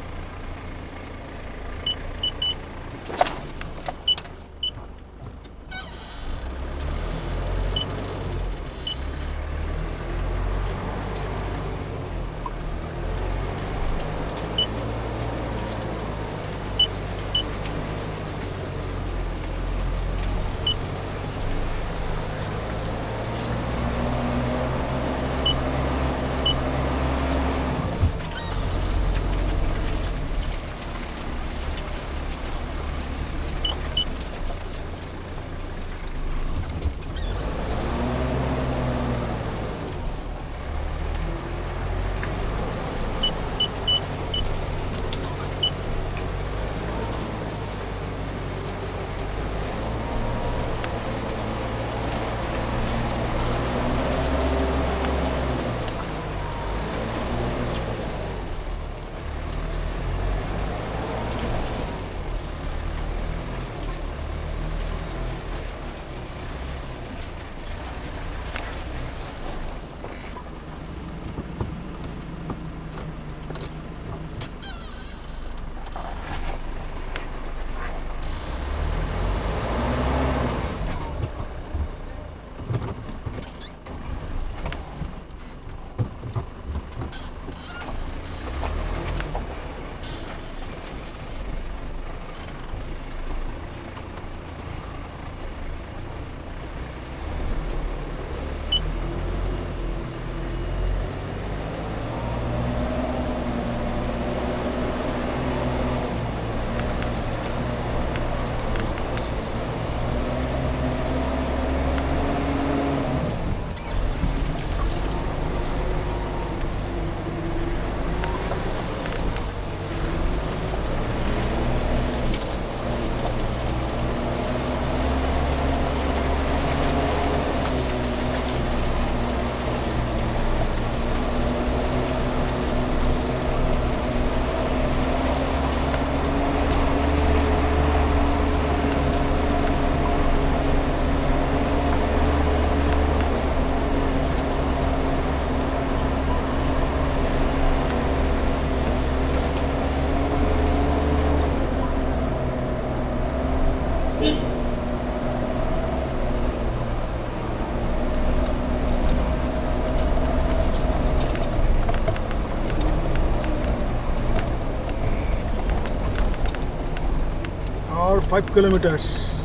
five kilometers.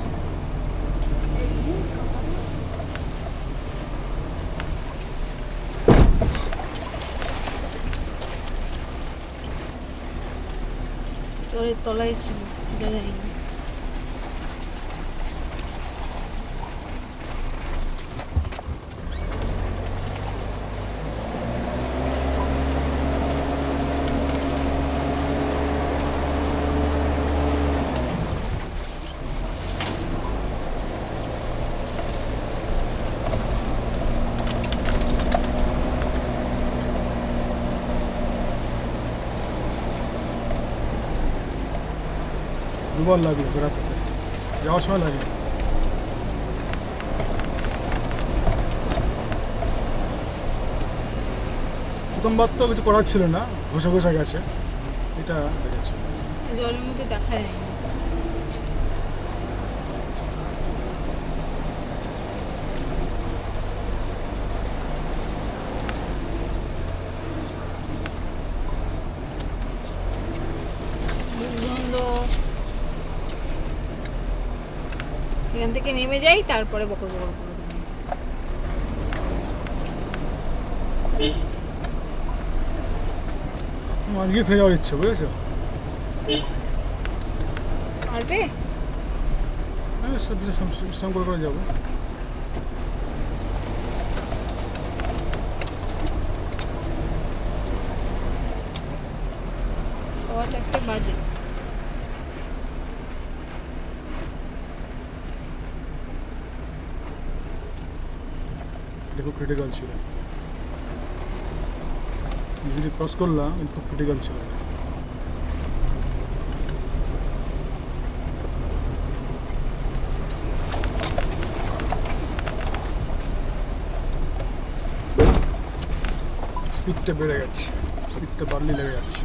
জলের তলায় ছিল, বোঝা যায়নি। দুবার লাগবে বেড়াতে, যাওয়ার সময় লাগে। প্রথমবার তো কিছু করার ছিল না, ঘষা ঘষা গেছে, এটা লেগেছে। জলের মধ্যে দেখা যায়নি। এখান থেকে নেমে যাই, তারপরে বকর বকর করে আজকে ফেরে যাওয়ার ইচ্ছে, বুঝেছো? পারবে? হ্যাঁ, সব বিশ্রাম করে করে যাবো। সওয়া চারটে বাজে। দেখো ক্রিটিক্যাল ছিল, ইজিলি ক্রস করলাম কিন্তু ক্রিটিক্যাল ছিল। স্পিডটা বেড়ে গেছে, স্পিডটা বাড়লি লেগে যাচ্ছে।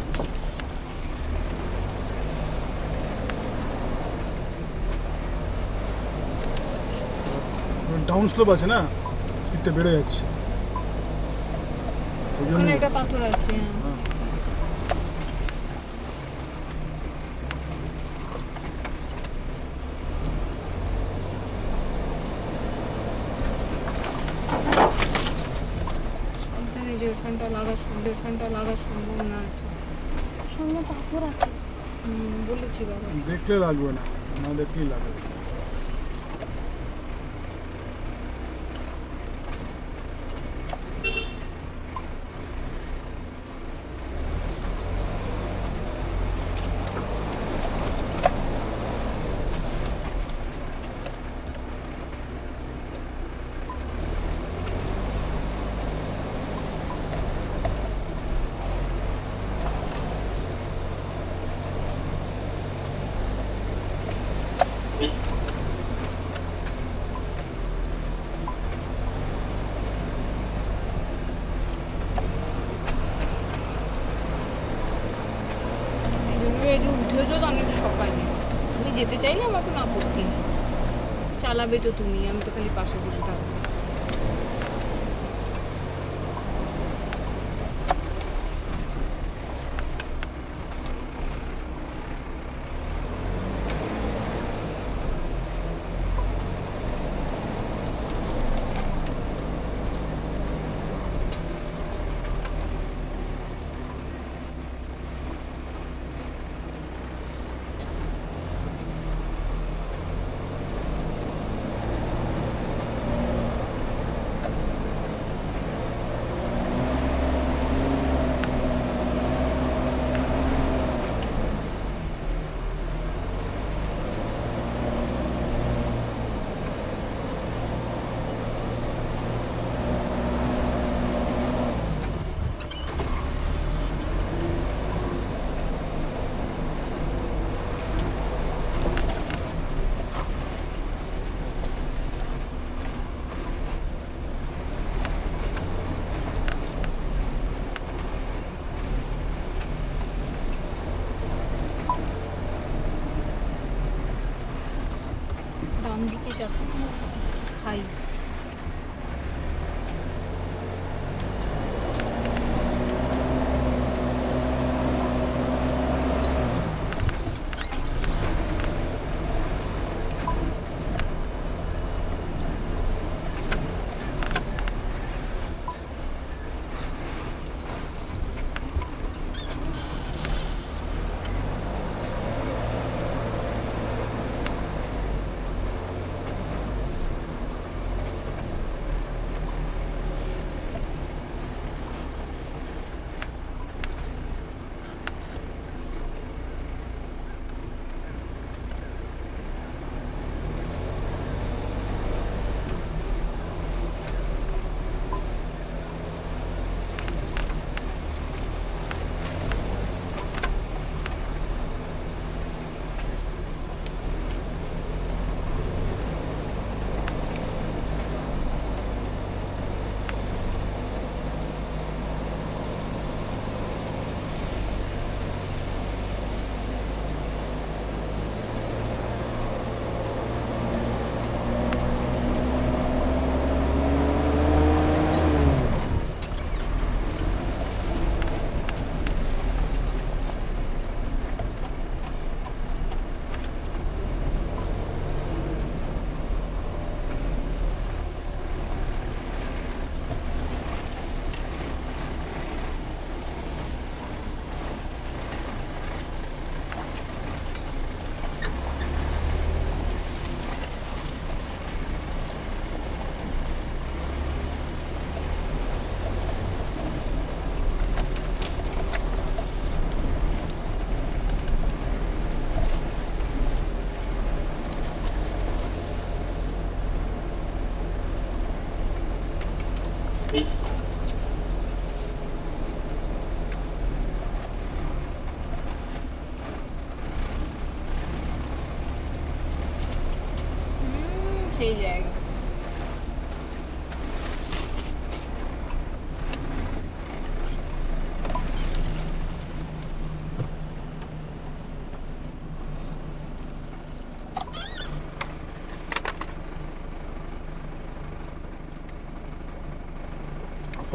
ডাউন স্লোপ আছে না, স্পিডটা বেড়ে যাচ্ছে। ওখানে একটা পাথর আছে। হ্যাঁ, সাবধানে যে ওখানটা লাগার সম্ভব, ওখানটা লাগার সম্ভাবনা আছে। সামনে পাথর আছে। হুম, বলেছি বাবা। দেখলে লাগবে না, না দেখলেই লাগবে। উঠেছো তো অনেক সকালে, তুমি যেতে চাইলে আমার কোনো আপত্তি নেই। চালাবে তো তুমি, আমি তো খালি পাশে বসে থাকবো। ডান দিকে যাবো, খাই।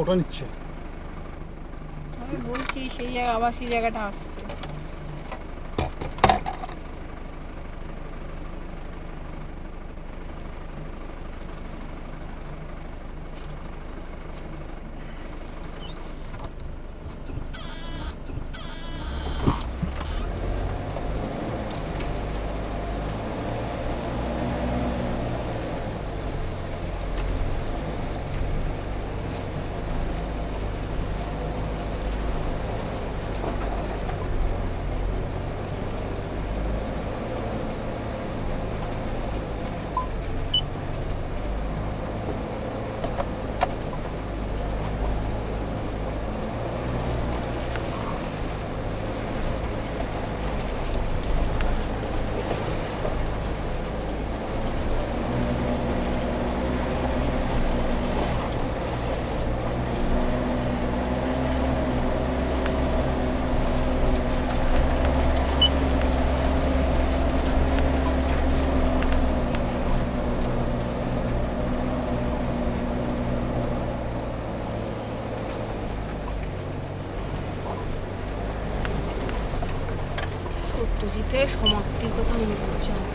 ওটা নিচ্ছে। আমি বলছি সেই জায়গা আবার সেই জায়গাটা আসছে। সত্যজিতের সমাপ্তির কথা মনে পড়ছে আমার।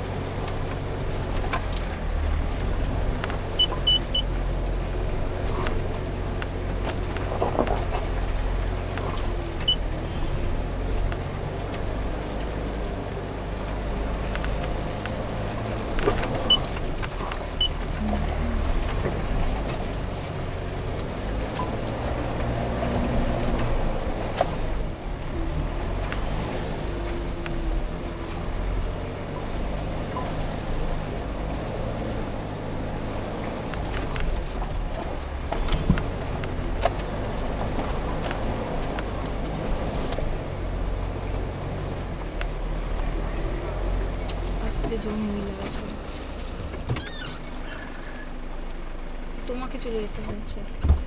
তোমাকে চলে যেতে হয়েছে।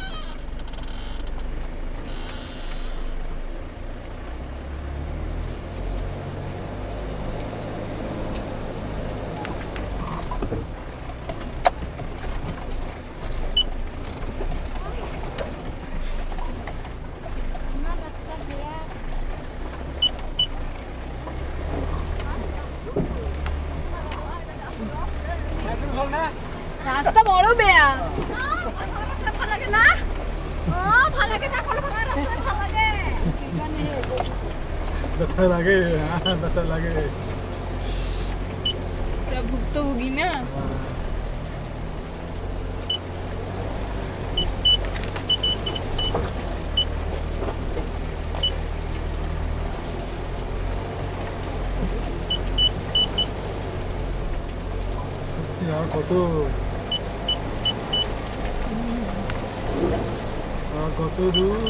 রাস্তা বড় বেয়া ভালো লাগে না ও ভালো লাগে না কোন ভালো রাস্তা ভালো লাগে ব্যথা লাগে হ্যাঁ ব্যথা লাগে তা ভুক্তভোগী না আর কত আর কত দূর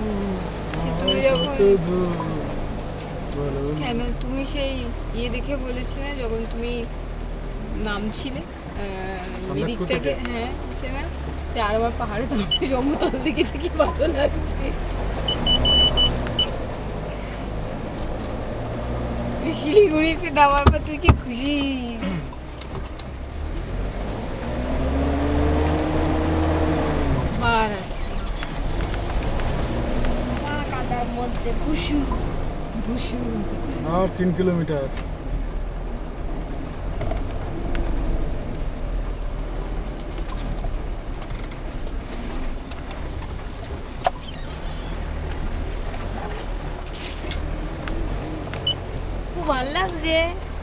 কত দূর কেন তুমি সেই ইয়ে দেখে বলেছিলে যখন তুমি নামছিলে মিরিক থেকে হ্যাঁ সে না আর আমার পাহাড়ে তো সমতল দেখেছি কি ভালো লাগছে শিলিগুড়িতে নামার পর তুই কি খুশি আর তিন কিলোমিটার খুব ভালো লাগছে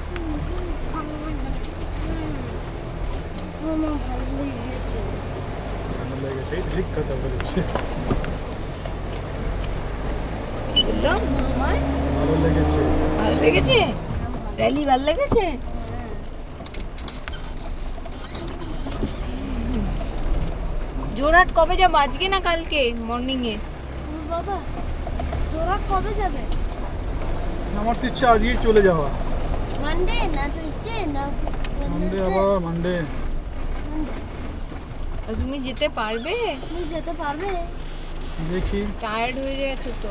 ঠিক কথা বলেছে ভালো লেগেছে ভালো লেগেছে র্যালি ভালো লেগেছে জোরহাট কবে যাবো আজকে না কালকে মর্নিং এ বাবা জোরহাট কবে যাবে আমার তো ইচ্ছা আজকেই চলে যাওয়া মানডে না টুইসডে না মানডে আবার মানডে তুমি যেতে পারবে তুমি যেতে পারবে দেখি টায়ার্ড হয়ে গেছে তো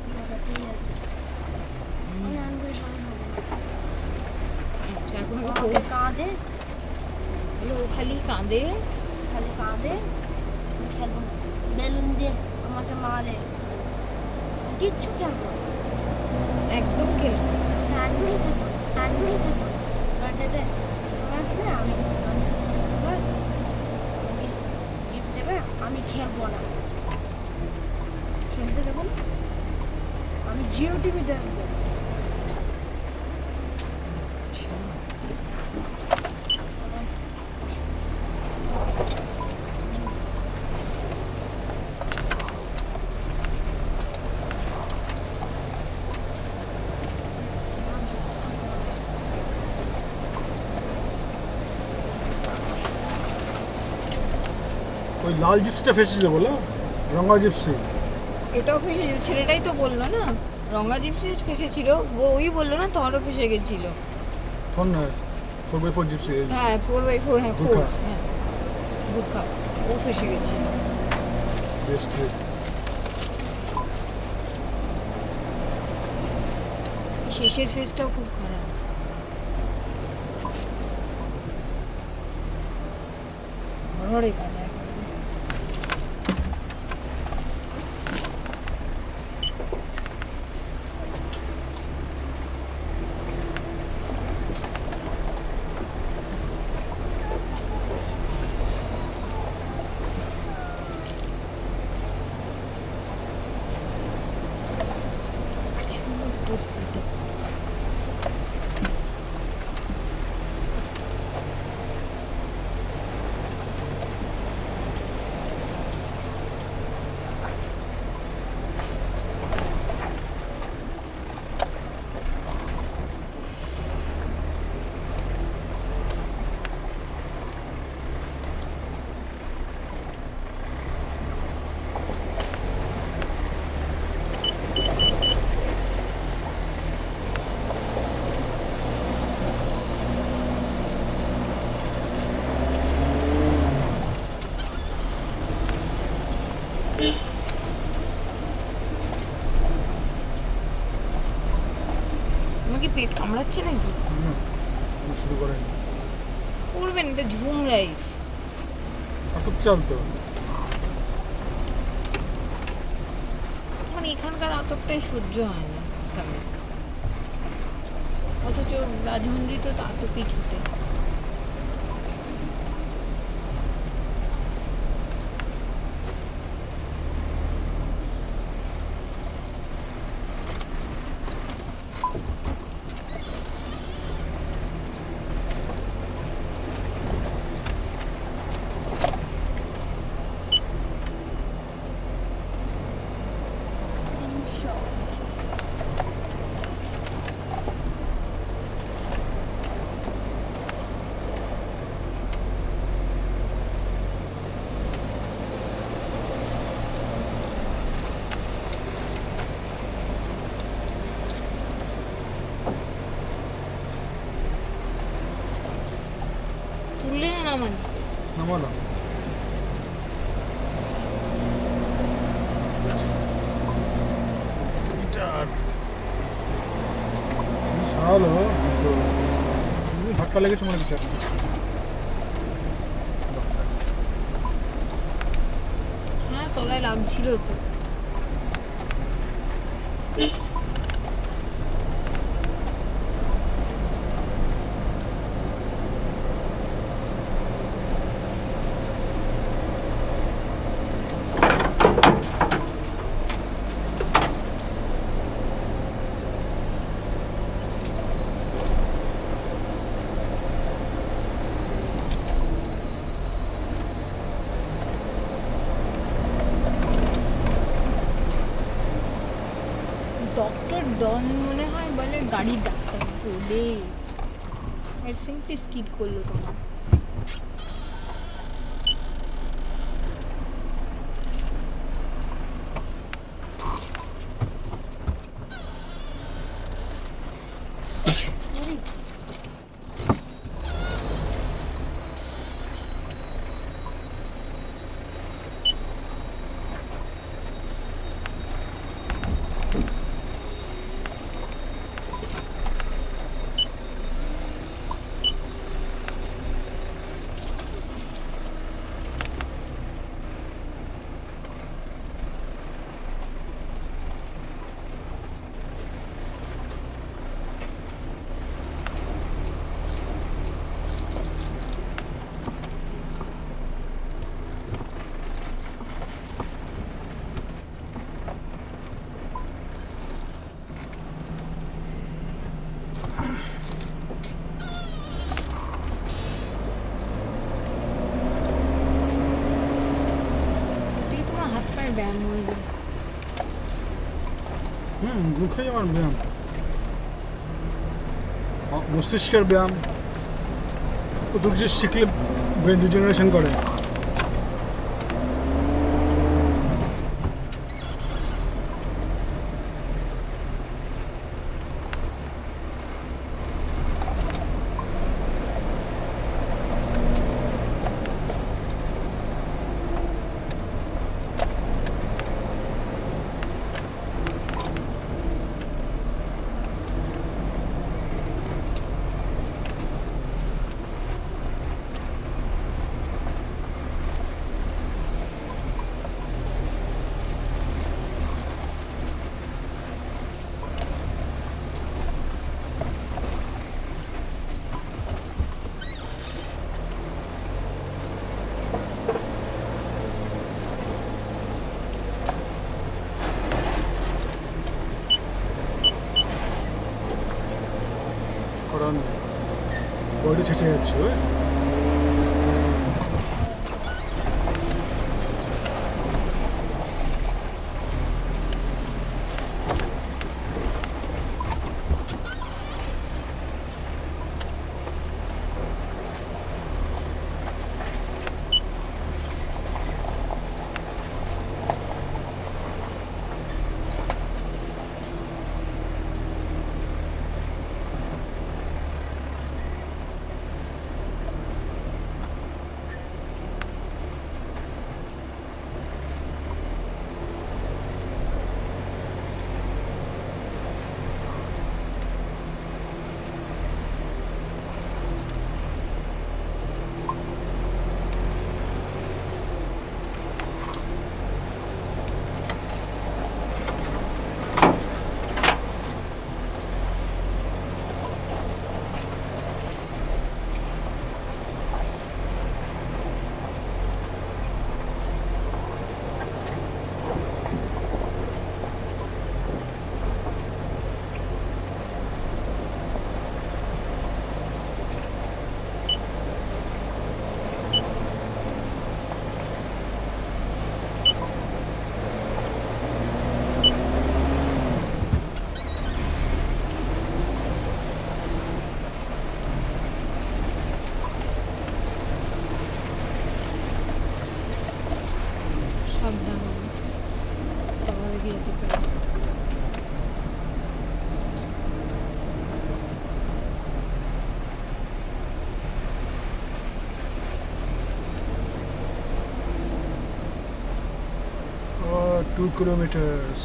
ঠিক আছে আমি আনবো সবাই আচ্ছা এখন ও আমাকে কাঁদে ও খালি কাঁদে খালি কাঁদে আমি খেলবো না বেলুন দিয়ে আমাকে মারে কিচ্ছু খেলবো না। একদম খেলবে না। একদমই খেলবো না একদমই খেলবো না বার্থডেতে আমার আসলে আমি গিফট দেবে আমি খেলবো না খেলতে দেবো না আমি জিও টিভি দেখবো ওই লাল জিপসিটা ফেসেছিল বলো, রঙা জিপসি। এটাও ফেসে ছেলেটাই তো বললো না রঙা জিপসি ফেসেছিল, ওই বললো না তোমারও ফেসে গেছিল। ফোন নয়, ফোর বাই ফোর জিপসি। হ্যাঁ ফোর বাই ফোর, হ্যাঁ ফোর, গুর্খা। হ্যাঁ গুর্খা, ও ফেসে গেছে। বেস্ট। শেষের ফেসটাও খুব খারাপ। ঘরে কাজে পেট কামড়াচ্ছে নাকি? শুরু করেন করবেন, এটা ঝুম রাইস। আটক চাল তো মানে এখানকার আতপটাই সহ্য হয় না আসামে, অথচ রাজমন্দ্রি তো আতপই খেতে। নামানো সারালো তো ধাক্কা লেগেছে মনে হচ্ছে। হ্যাঁ তলায় লাগছিল তো। ডক্টর ডন মনে হয় বলে গাড়ির ডাক্তার বলে, এর সিম্পলি স্কিড করলো তোমার। Thank you. হুম মুখেই আমার ব্যায়াম, মস্তিষ্কের ব্যায়াম, কত কিছু শিখলে ব্রেন রিজেনারেশন করে। কারণ বডি ছেঁচে যাচ্ছে। Two kilometers.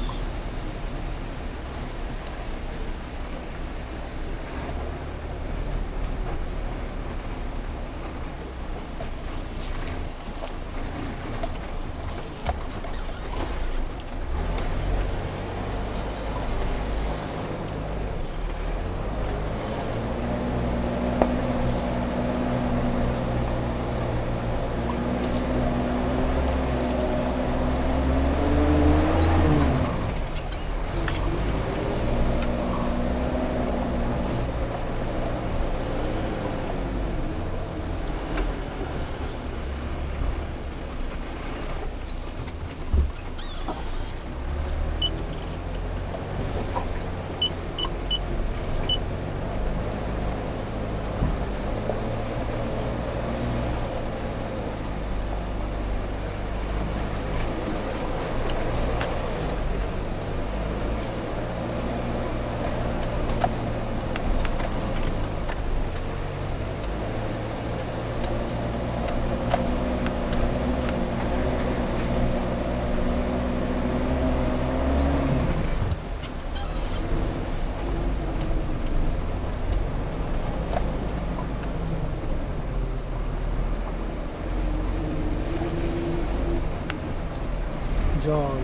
জল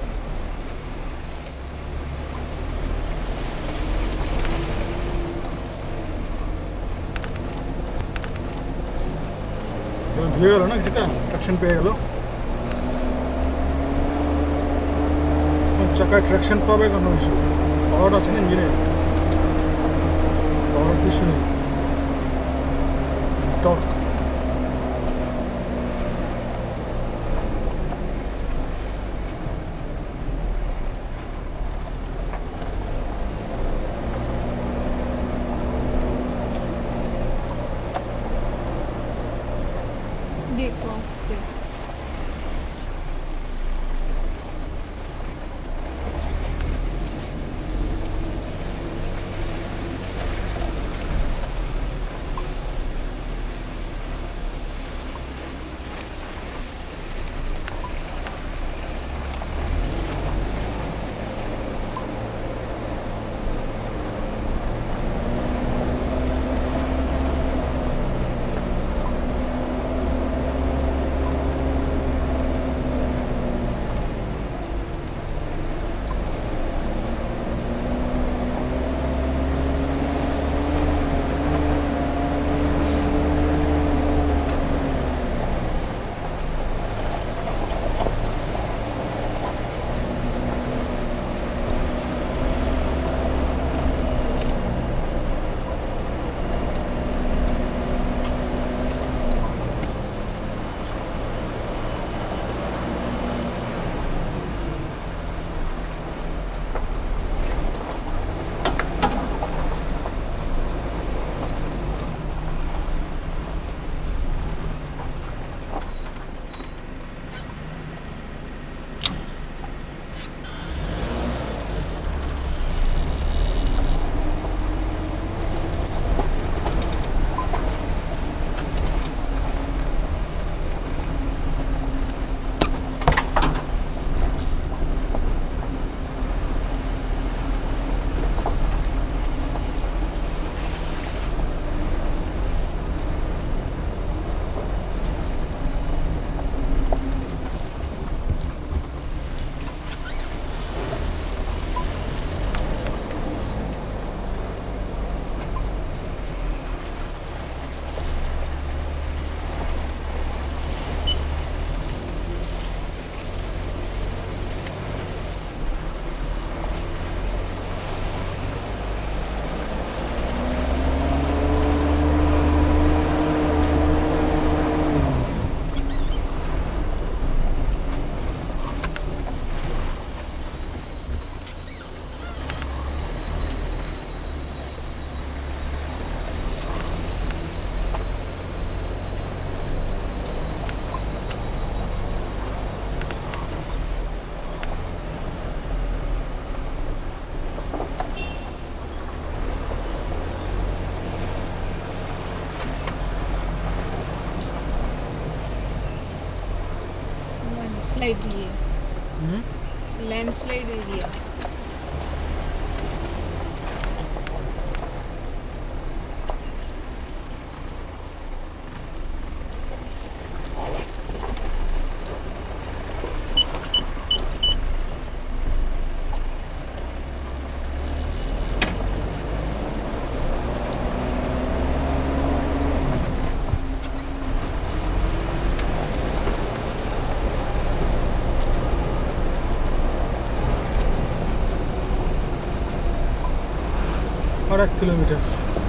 ধুয়ে গেল না, যেটা ট্রাকশন পেয়ে গেল। চাকায় ট্রাকশন পাবে কোনো ইস্যু, পাওয়ার আছে না ইঞ্জিনে, পাওয়ার কিছু নেই, টর্ক। लैंडस्लाइड ये হুম लैंडस्लाइड एरिया আর এক কিলোমিটার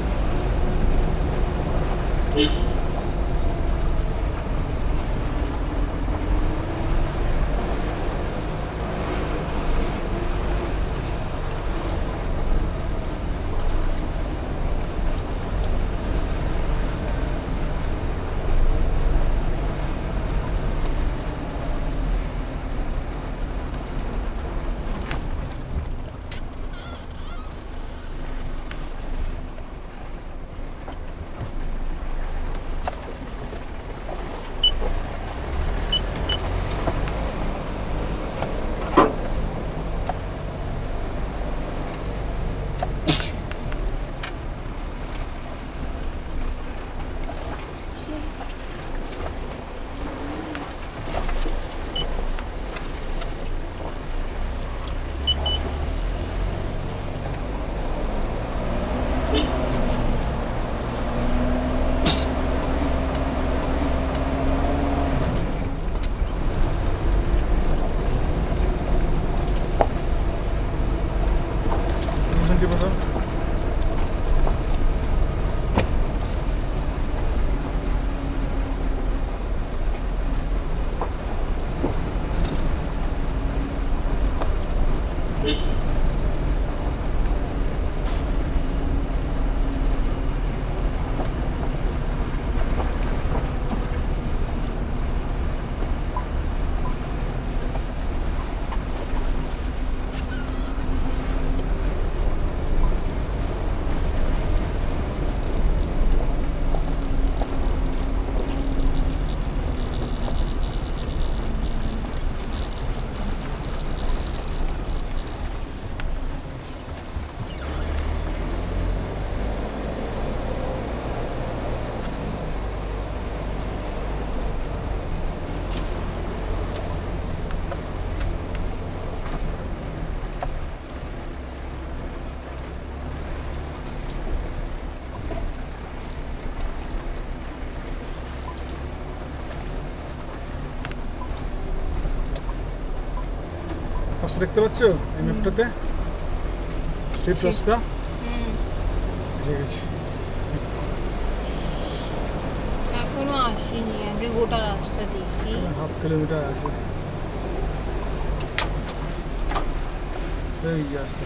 রাস্তা দেখতে পাচ্ছ এই ম্যাপটাতে স্ট্রিট রাস্তা এসে গেছি এখনো আসিনি আগে গোটা রাস্তা দেখি হাফ কিলোমিটার আছে এই রাস্তা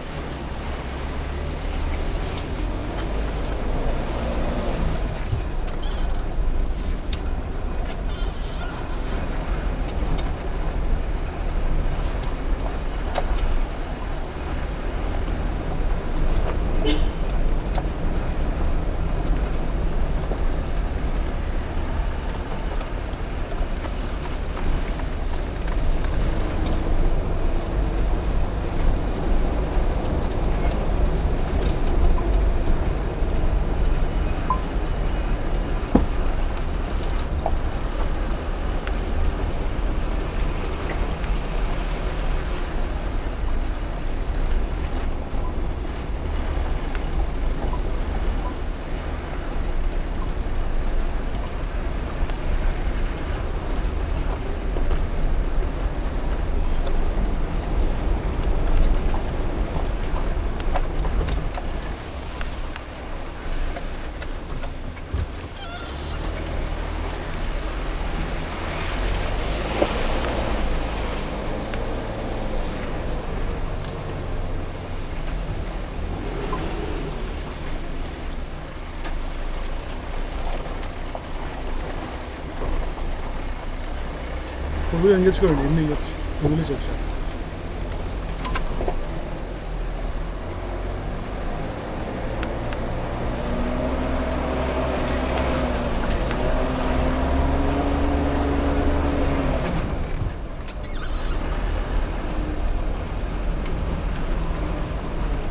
ফুল এনগেজ করিনি এমনি যাচ্ছে এমনি চলছে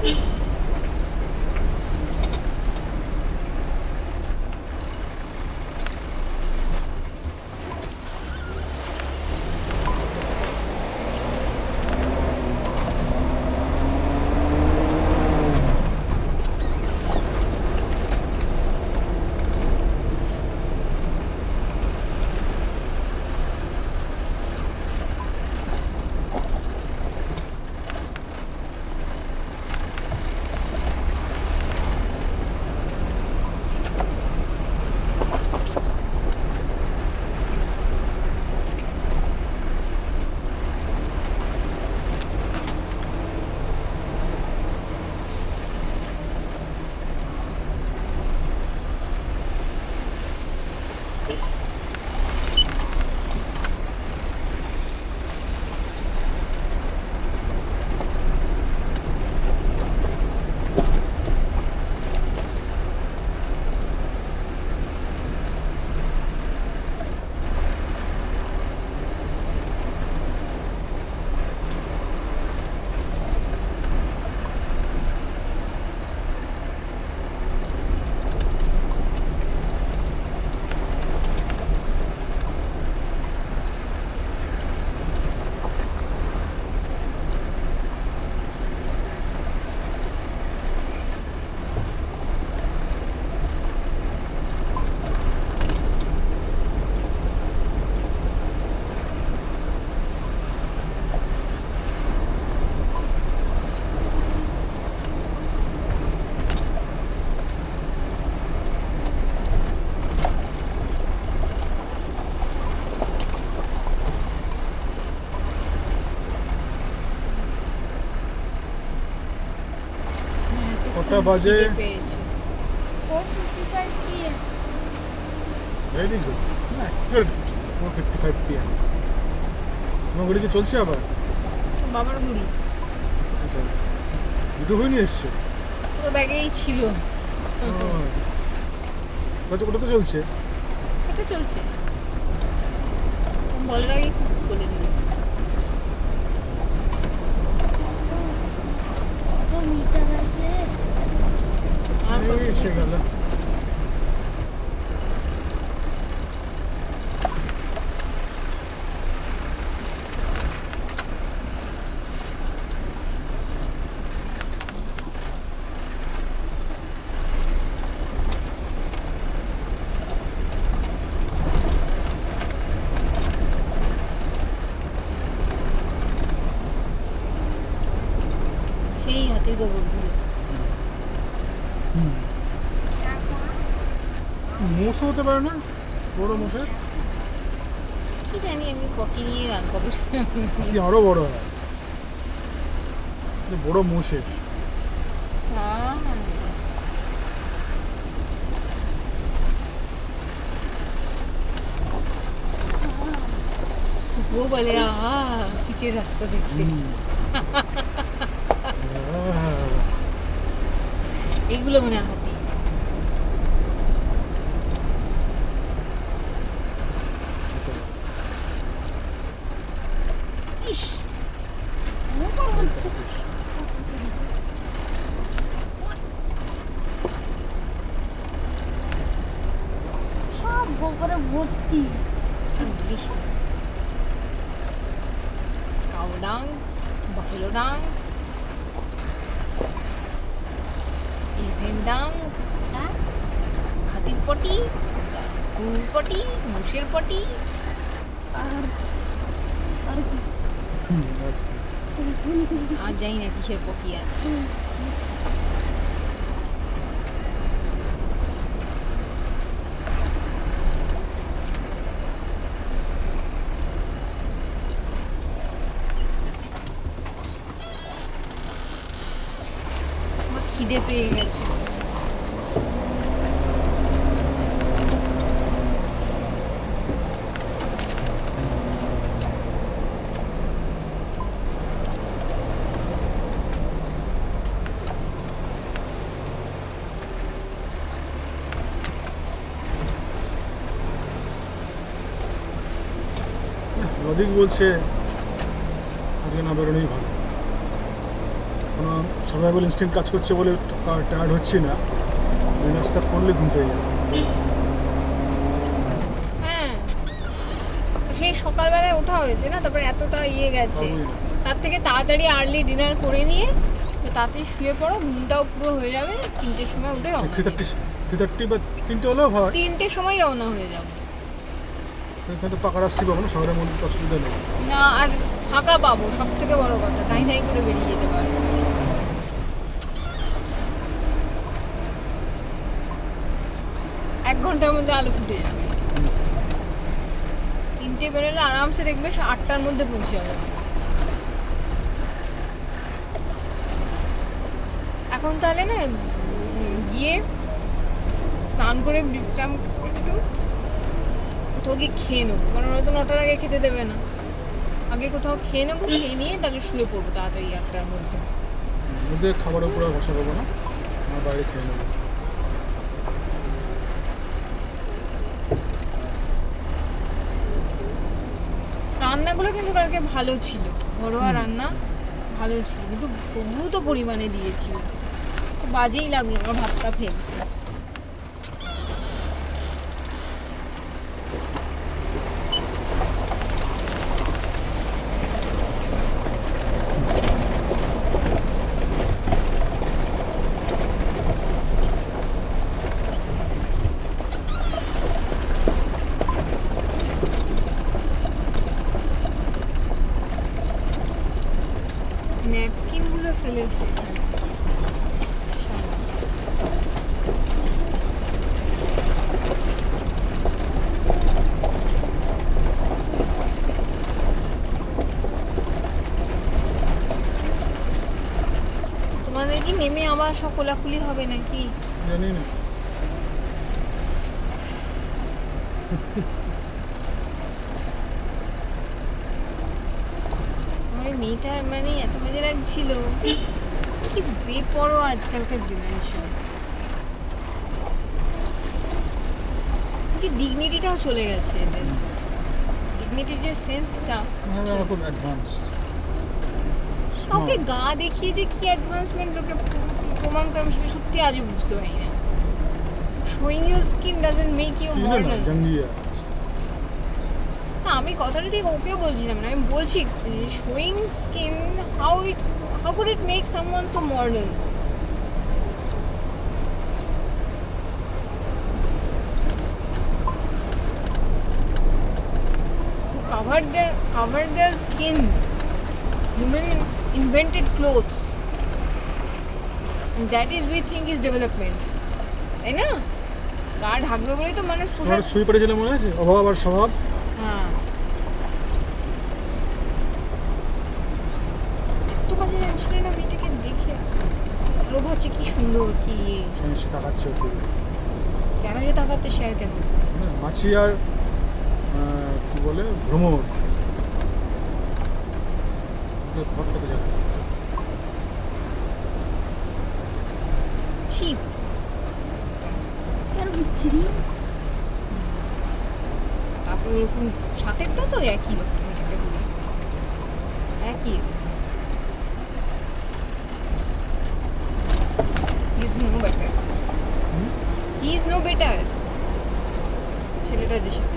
কটা বাজে? পেয়েছে four fifty-five p m very good, good. Four fifty five p m. তোমার ঘড়ি কি চলছে আবার? বাবার ঘুড়ি আচ্ছা, দুটো ঘড়ি নিয়ে এসছো? তো ব্যাগেই ছিল। আচ্ছা, ওটা তো চলছে। এটা চলছে, বলার আগে বলে দিলে। কত মিটার আছে? আর কত এই এসে গেল। সেই হাতের গোবরগুলো। মোষও হতে পারে না, বড় মোষের? কি জানি, আমি পটি নিয়ে গবেষণা কি আরো বড় হয়, বড় মোষের। ও বলে আহা পিচের রাস্তা দেখে। এইগুলো মানে হাতি। ইস সব গোবরে ভর্তি। কাউ ডাং, বাফেলো ডাং, এলিফ্যান্ট ডাং, হাতির পটি, গরুর পটি, মোষের পটি, আর আর কি? আর জানি না কিসের পটি আছে। আমার খিদে পেয়ে গেছে। নদীক বলছে আজকে না বেরোনোই ভালো। কোনো সার্ভাইভাল ইনস্টিংক্ট কাজ করছে বলে টায়ার্ড হচ্ছি না, ওই রাস্তা করলে ঘুম পেয়ে যাবে। হ্যাঁ সেই সকালবেলায় ওঠা হয়েছে না, তারপরে এতটা ইয়ে গেছে, তার থেকে তাড়াতাড়ি আর্লি ডিনার করে নিয়ে তাড়াতাড়ি শুয়ে পড়ো, ঘুমটাও পুরো হয়ে যাবে, তিনটের সময় উঠে রওনা। থ্রি থার্টি থ্রি থার্টি বা তিনটে হলেও হয়, তিনটের সময় রওনা হয়ে যাবো। এখানে তো পাকা রাস্তা পাবো না, শহরের মধ্যে তো অসুবিধা নেই না, আর ফাঁকা পাবো, সব থেকে বড় কথা, তাই তাই করে বেরিয়ে যেতে পারবো। এক ঘন্টার মধ্যে আলো ফুটে যাবে, তিনটে বেরোলে আরামসে দেখবে আটটার মধ্যে পৌঁছে যাবে। এখন তাহলে না গিয়ে স্নান করে বিশ্রাম একটু কোথাও গিয়ে খেয়ে নেবো, কারণ ওরা তো নটার আগে খেতে দেবে না। আগে কোথাও খেয়ে নেবো, খেয়ে নিয়ে তাহলে শুয়ে পড়বো তাড়াতাড়ি আটটার মধ্যে। মধ্যে খাবারের উপরে বসা পাবো না, আমার বাইরে খেয়ে নেবো। রান্নাগুলো কিন্তু কালকে ভালো ছিল, ঘরোয়া রান্না ভালো ছিল, কিন্তু বহুত পরিমাণে দিয়েছিল, বাজেই লাগলো আমার ভাতটা ফেলতে। ন্যাপকিন গুলো ফেলেছে এখানে। তোমাদের কি নেমে আবার সব কোলাকুলি হবে নাকি? জানি না। আমার মেয়েটা মানে এত মজা লাগছিল, কি বেপরোয়া আজকালকার জেনারেশন, কি ডিগনিটিটাও চলে গেছে এদের, ডিগনিটির যে সেন্সটা খুব অ্যাডভান্সড। কাউকে গা দেখিয়ে যে কি অ্যাডভান্সমেন্ট লোকে প্রমাণ করে, আমি সত্যি আজও বুঝতে পারি না। Showing your skin doesn't make you modern. জঙ্গিয়া না, আমি কথাটা ঠিক ওকেও বলছিলাম না, আমি বলছি showing skin how it how could it make someone so modern. To cover their cover their skin, human invented clothes, and that is we think is development, তাই না? গা ঢাকবে বলেই তো মানুষ পোশাক শুয়ে পড়েছিল মনে আছে, অভাব আর স্বভাব। হ্যাঁ, তো কাজে আসলে না মেয়েটাকে দেখে লোভ হচ্ছে, কি সুন্দর, কি সে তাকাচ্ছে ওর দিকে। কেন যে তাকাচ্ছে শেয়ার কেন করছে? মাছি আর কি বলে ভ্রমর ছিপ কেন বিচ্ছিরি? তারপর ওরকম সাথেরটা তো একই রকম, একই। He is no better. He is no better. ছেলেটা যে সাথে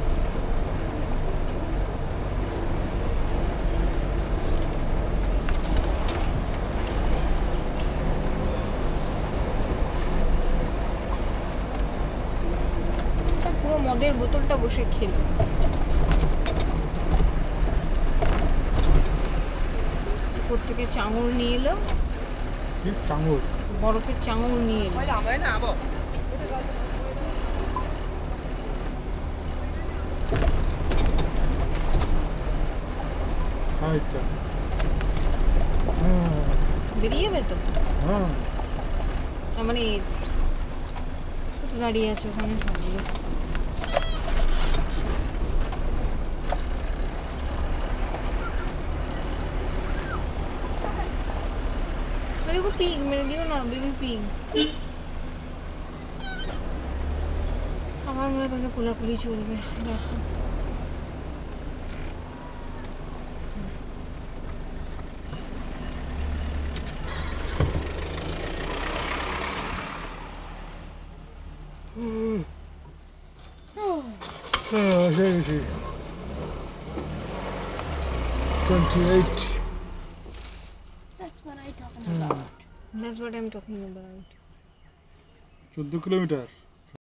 পুরো মদের বোতলটা বসে খেলো। উপর থেকে চাঙড় নিয়ে এলো, চাঙড় বরফের চাঙড় নিয়ে এলো। বেরিয়ে যাবে তো, মানে তো দাঁড়িয়ে আছে ওখানে সবগুলো। দেখো পিগ মেরে দিও না, বেবি পিগ। আমার মনে তোকে কোলাকুলি চলবে, দেখো এসে গেছি twenty eight That's what I talking Hmm. about. That's what I'm talking about. চোদ্দ কিলোমিটার